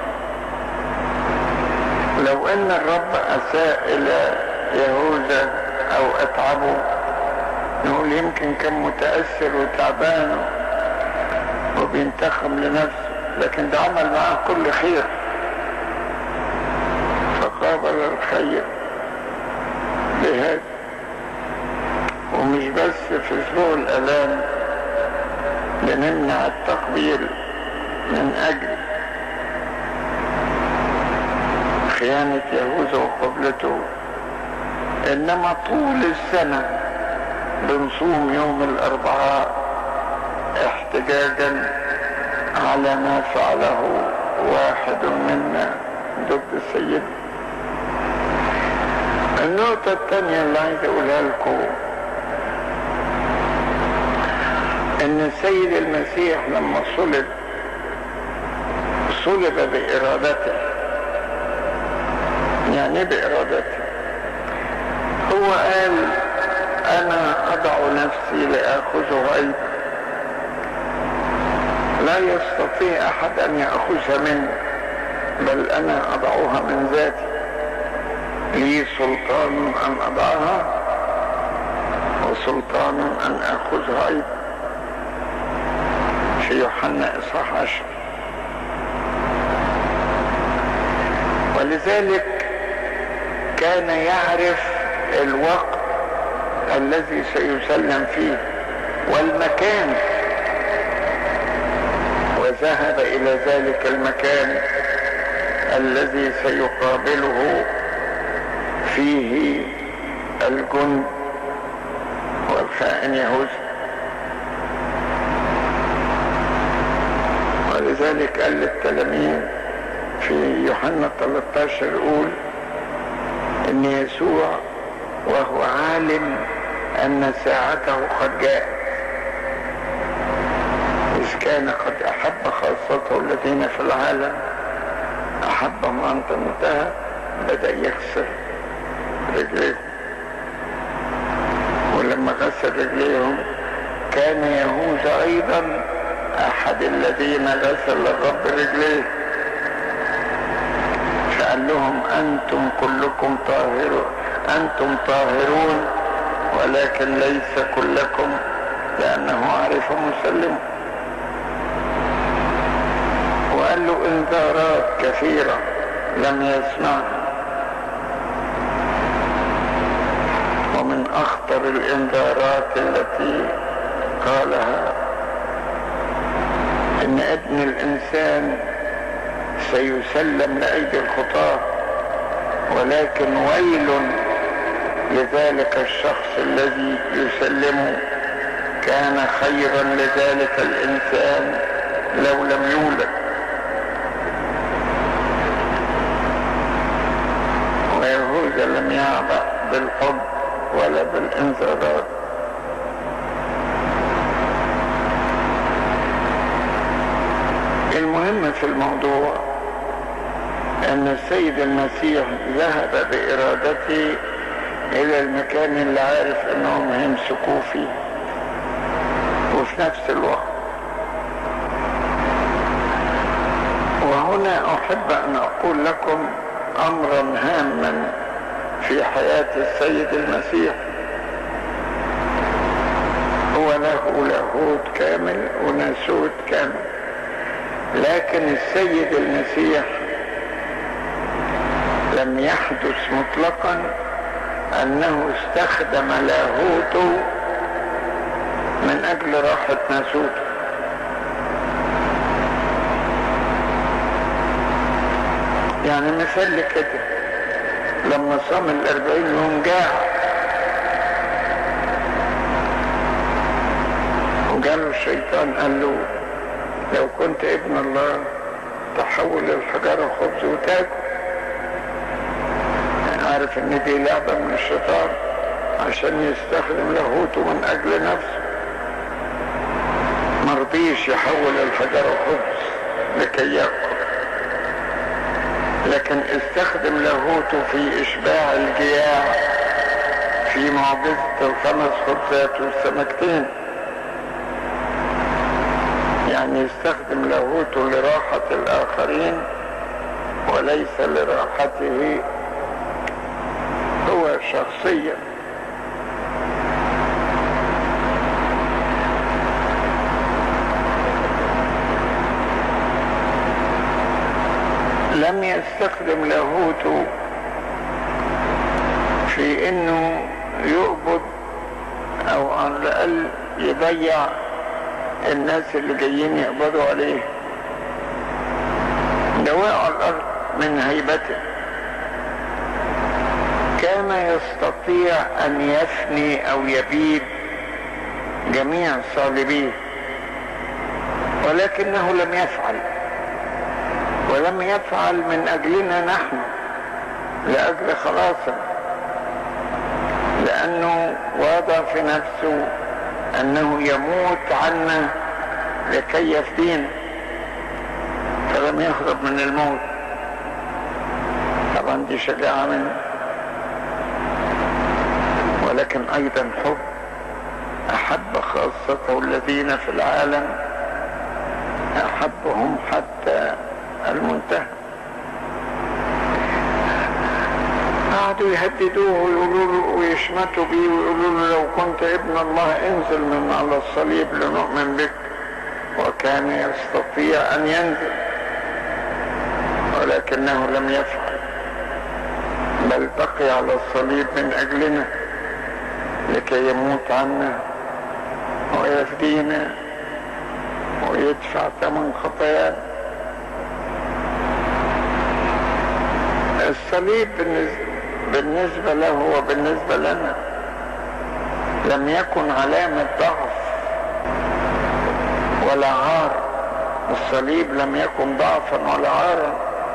لو ان الرب اساء الى يهوذا او اتعبه نقول يمكن كان متأثر وتعبان وبينتخم لنفسه، لكن ده عمل معاه كل خير، فقابل الخير بهذا. ومش بس في اسبوع الالام بنمنع التقبيل من اجل خيانة يهوذا وقبلته، انما طول السنة بنصوم يوم الاربعاء احتجاجا على ما فعله واحد منا ضد السيد. النقطة الثانية اللي عايز اقولها لكم ان السيد المسيح لما صلب بارادته. يعني بارادته؟ هو قال انا اضع نفسي لاخذه ايضا، لا يستطيع احد ان ياخذها مني، بل انا اضعها من ذاتي، لي سلطان ان اضعها وسلطان ان اخذها ايضا، في يوحنا اصحاح 10. ولذلك كان يعرف الوقت الذي سيسلم فيه والمكان، وذهب الى ذلك المكان الذي سيقابله فيه الجند والخائن يهوذا. ولذلك قال للتلاميذ في يوحنا 13 يقول ان يسوع وهو عالم ان ساعته قد جاءت، إذ كان قد أحب خاصته الذين في العالم أحبهم أنت انتهى، بدأ يغسل رجليهم. ولما غسل رجليهم كان يهوذا أيضا أحد الذين غسل الرب رجليه، فقال لهم أنتم كلكم طاهرون، أنتم طاهرون ولكن ليس كلكم، لأنه عرف مسلمه. وقال له انذارات كثيرة لم يسمعها، ومن أخطر الانذارات التي قالها إن ابن الإنسان سيسلم لأيدي الخطاة، ولكن ويل لذلك الشخص الذي يسلمه، كان خيرا لذلك الإنسان لو لم يولد. ويهوذا لم يعبأ بالحب ولا بالانذارات. المهم في الموضوع ان السيد المسيح ذهب بارادته الى المكان اللي عارف انهم هيمسكوه فيه، وفي نفس الوقت وهنا احب ان اقول لكم امرا هاما في حياة السيد المسيح. هو له لاهوت كامل وناسوت كامل، لكن السيد المسيح لم يحدث مطلقا انه استخدم لاهوته من اجل راحة ناسوته. يعني مثال كده، لما صام 40 يوم جاع، وجاله الشيطان قال له لو كنت ابن الله تحول الحجارة خبز وتاكل. يعني عارف ان دي لعبة من الشيطان عشان يستخدم لاهوته من اجل نفسه، مرضيش يحول الحجارة خبز لكي يأكل، لكن استخدم لاهوته في اشباع الجياع في معجزة 5 خبزات والسمكتين. يعني يستخدم لاهوته لراحة الآخرين وليس لراحته هو شخصيا. لم يستخدم لاهوته في انه يقبض او على الاقل يضيع الناس اللي جايين يقبضوا عليه. ده وقع على الارض من هيبته. كان يستطيع ان يفني او يبيد جميع صالبيه، ولكنه لم يفعل، ولم يفعل من اجلنا نحن، لاجل خلاصنا، لانه وضع في نفسه انه يموت عنا لكي يفدينا، فلم يهرب من الموت. طبعا دي شجاعة منه، ولكن ايضا حب. احب خاصته الذين في العالم، احبهم حتى المنتهى. قعدوا يهددوه ويقولوا له ويشمتوا بيه ويقولوا له لو كنت ابن الله انزل من على الصليب لنؤمن بك، وكان يستطيع ان ينزل، ولكنه لم يفعل، بل بقي على الصليب من اجلنا لكي يموت عنا ويفدينا ويدفع ثمن خطايانا. الصليب بالنسبة له وبالنسبة لنا لم يكن علامة ضعف ولا عار. الصليب لم يكن ضعفا ولا عارا،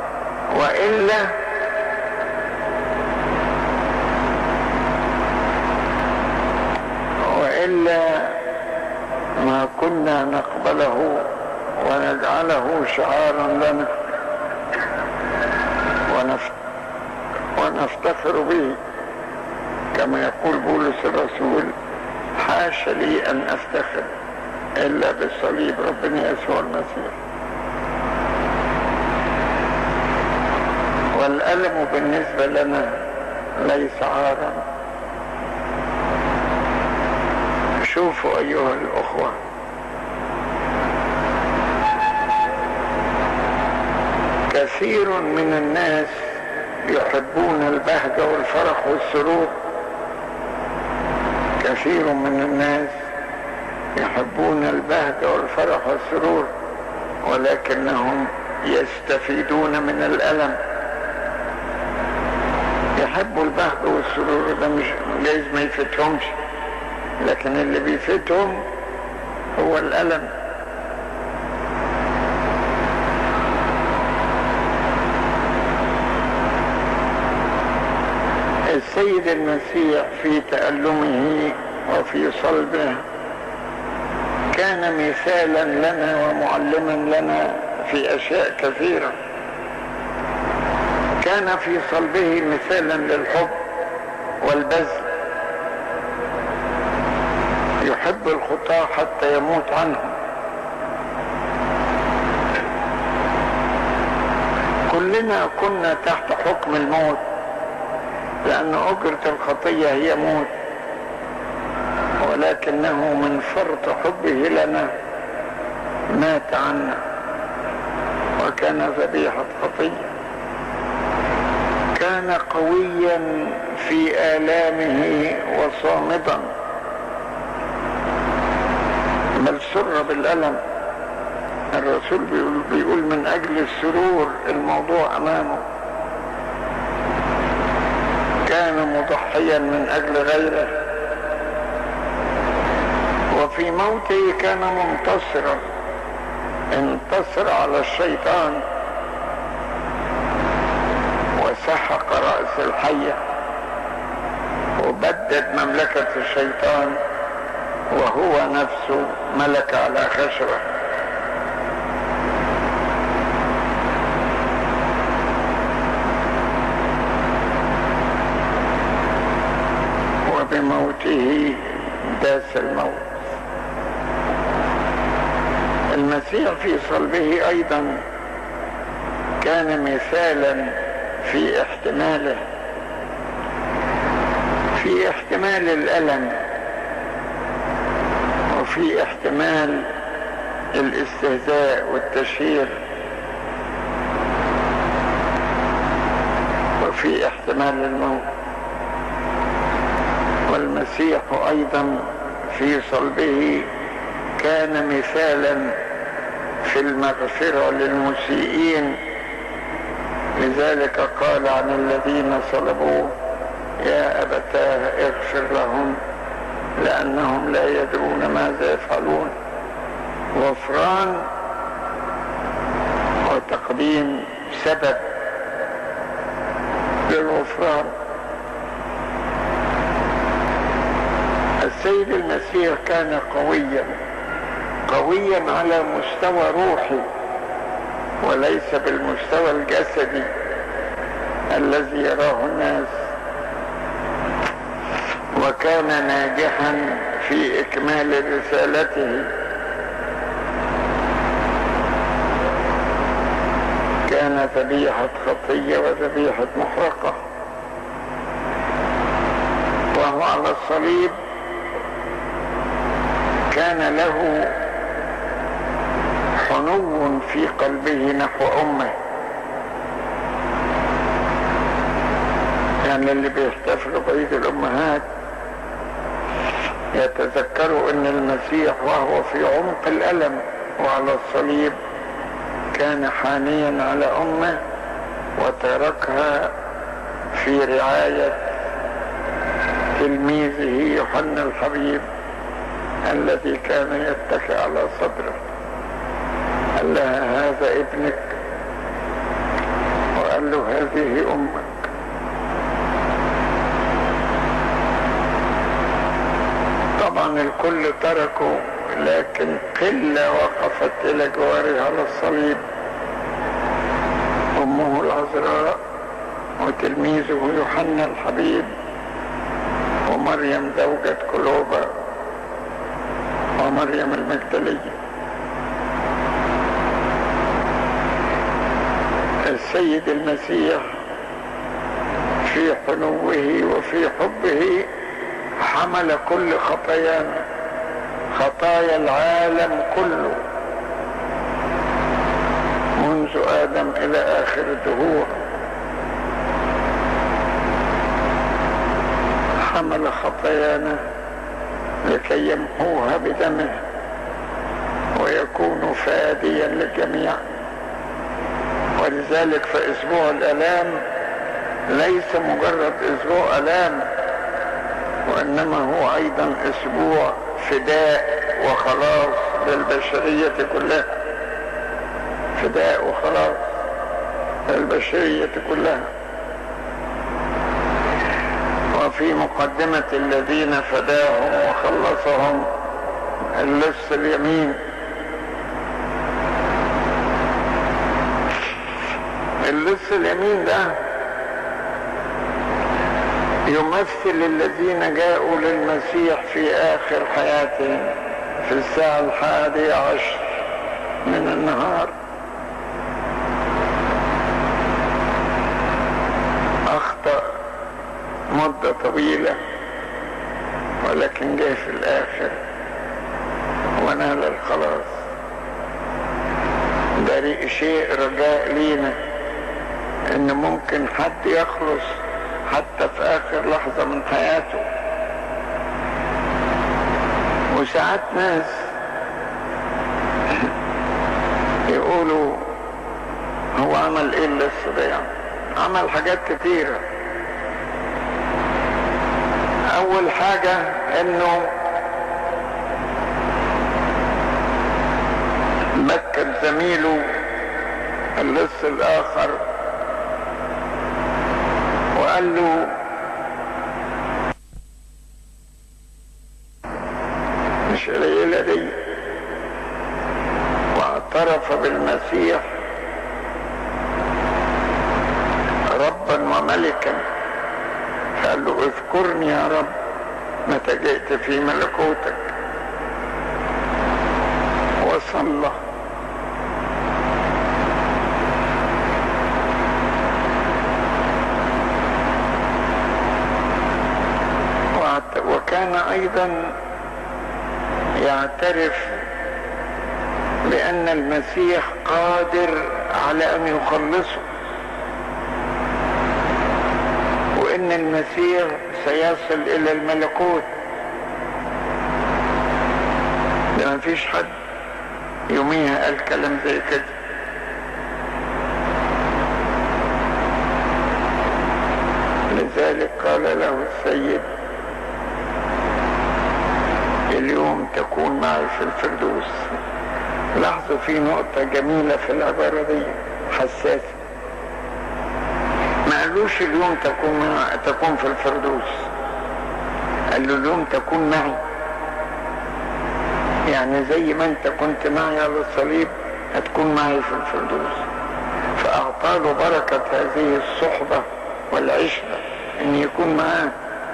وإلا ما كنا نقبله ونجعله شعارا لنا ونفتخر به، كما يقول بولس الرسول: حاش لي أن أفتخر إلا بصليب ربنا يسوع المسيح. والألم بالنسبة لنا ليس عارا. شوفوا أيها الأخوة، كثير من الناس يحبون البهجة والفرح والسرور. كثير من الناس يحبون البهجة والفرح والسرور، ولكنهم يستفيدون من الألم. يحبوا البهجة والسرور، ده مش جايز ما يفتهمش، لكن اللي بيفتهم هو الألم. السيد المسيح في تألمه وفي صلبه كان مثالا لنا ومعلما لنا في أشياء كثيرة. كان في صلبه مثالا للحب والبذل، يحب الخطاة حتى يموت عنهم. كلنا كنا تحت حكم الموت، لأن أجرة الخطية هي موت، ولكنه من فرط حبه لنا مات عنا وكان ذبيحة خطية. كان قويا في آلامه وصامدا، بل سر بالألم. الرسول بيقول من أجل السرور الموضوع أمامه كان مضحيا من أجل غيره، وفي موته كان منتصرا، انتصر على الشيطان وسحق رأس الحية وبدد مملكة الشيطان، وهو نفسه ملك على خشبة. وبموته داس الموت. المسيح في صلبه أيضا كان مثالا في احتماله، في احتمال الألم وفي احتمال الاستهزاء والتشهير. وفي احتمال الموت. والمسيح أيضا في صلبه كان مثالا في المغفرة للمسيئين، لذلك قال عن الذين صلبوه: يا أبتاه اغفر لهم لأنهم لا يدرون ماذا يفعلون. غفران وتقديم سبب للغفران. السيد المسيح كان قويا على مستوى روحي وليس بالمستوى الجسدي الذي يراه الناس، وكان ناجحا في إكمال رسالته. كان ذبيحة خطية وذبيحة محرقة، وهو على الصليب كان له حنو في قلبه نحو أمه. يعني اللي بيحتفلوا بعيد الأمهات يتذكروا أن المسيح وهو في عمق الألم وعلى الصليب كان حانيا على أمه وتركها في رعاية تلميذه يوحنا الحبيب الذي كان يتكئ على صدره. قال لها: هذا ابنك، وقال له: هذه أمك. طبعا الكل تركوا، لكن قلة وقفت إلى جواره على الصليب: أمه العذراء وتلميذه يوحنا الحبيب ومريم زوجة كلوبا ومريم المجدلية. السيد المسيح في حنوه وفي حبه حمل كل خطايانا، خطايا العالم كله منذ آدم إلى آخر الدهور. حمل خطايانا لكي يمحوها بدمه ويكون فاديا للجميع. ولذلك فأسبوع الآلام ليس مجرد أسبوع آلام، وإنما هو أيضا أسبوع فداء وخلاص للبشرية كلها. فداء وخلاص للبشرية كلها. وفي مقدمة الذين فداهم وخلصهم اللص اليمين. اللص اليمين ده يمثل الذين جاءوا للمسيح في آخر حياتهم في الساعة 11 من النهار. أخطأ مدة طويلة ولكن جاء في الآخر ونال الخلاص. ده شيء رجاء لينا إن ممكن حد يخلص حتى في آخر لحظة من حياته. وساعات ناس يقولوا: هو عمل ايه اللص ده؟ يعني عمل حاجات كتيرة. اول حاجة انه مكن زميله اللص الاخر وقال له: مش قليلة دي. واعترف بالمسيح ربا وملكا. قال له: اذكرني يا رب متى جئت في ملكوتك. وصلى. وكان ايضا يعترف بأن المسيح قادر على أن يخلصه. المسيح سيصل إلى الملكوت. ده ما فيش حد يوميها قال كلام زي كده. لذلك قال له السيد: اليوم تكون معي في الفردوس. لاحظوا في نقطة جميلة في العبارة دي حساسة. ما قالوش اليوم تكون في الفردوس، قال له اليوم تكون معي. يعني زي ما انت كنت معي على الصليب هتكون معي في الفردوس. فأعطى له بركة هذه الصحبة والعشرة ان يكون معاه.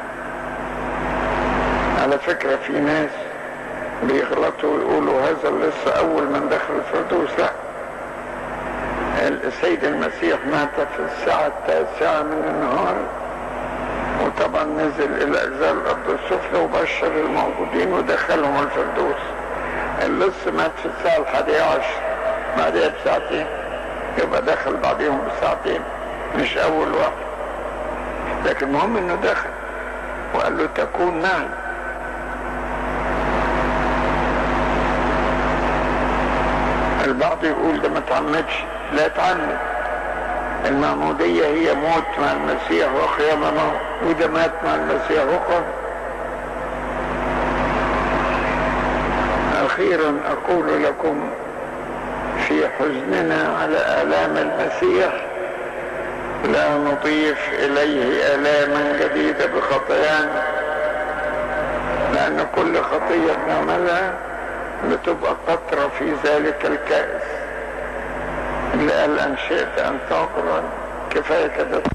على فكرة في ناس بيغلطوا ويقولوا هذا لسه اول من دخل الفردوس. لا، السيد المسيح مات في الساعة 9 من النهار، وطبعا نزل الى اجزاء الارض السفلى وبشر الموجودين ودخلهم الفردوس. اللص مات في الساعة 11 بعدها بساعتين، يبقى دخل بعدهم بساعتين مش اول واحد. لكن المهم انه دخل وقال له تكون معي. البعض يقول ده ما تعمدش. لا تعمد. المعمودية هي موت مع المسيح وقيامة معه، وده مات مع المسيح وقام. أخيرا أقول لكم في حزننا على آلام المسيح لا نضيف إليه آلاما جديدة بخطايانا، لأن كل خطية بنعملها بتبقى قطرة في ذلك الكأس اللي قال أن شئت أن تغفر. كفاية كده.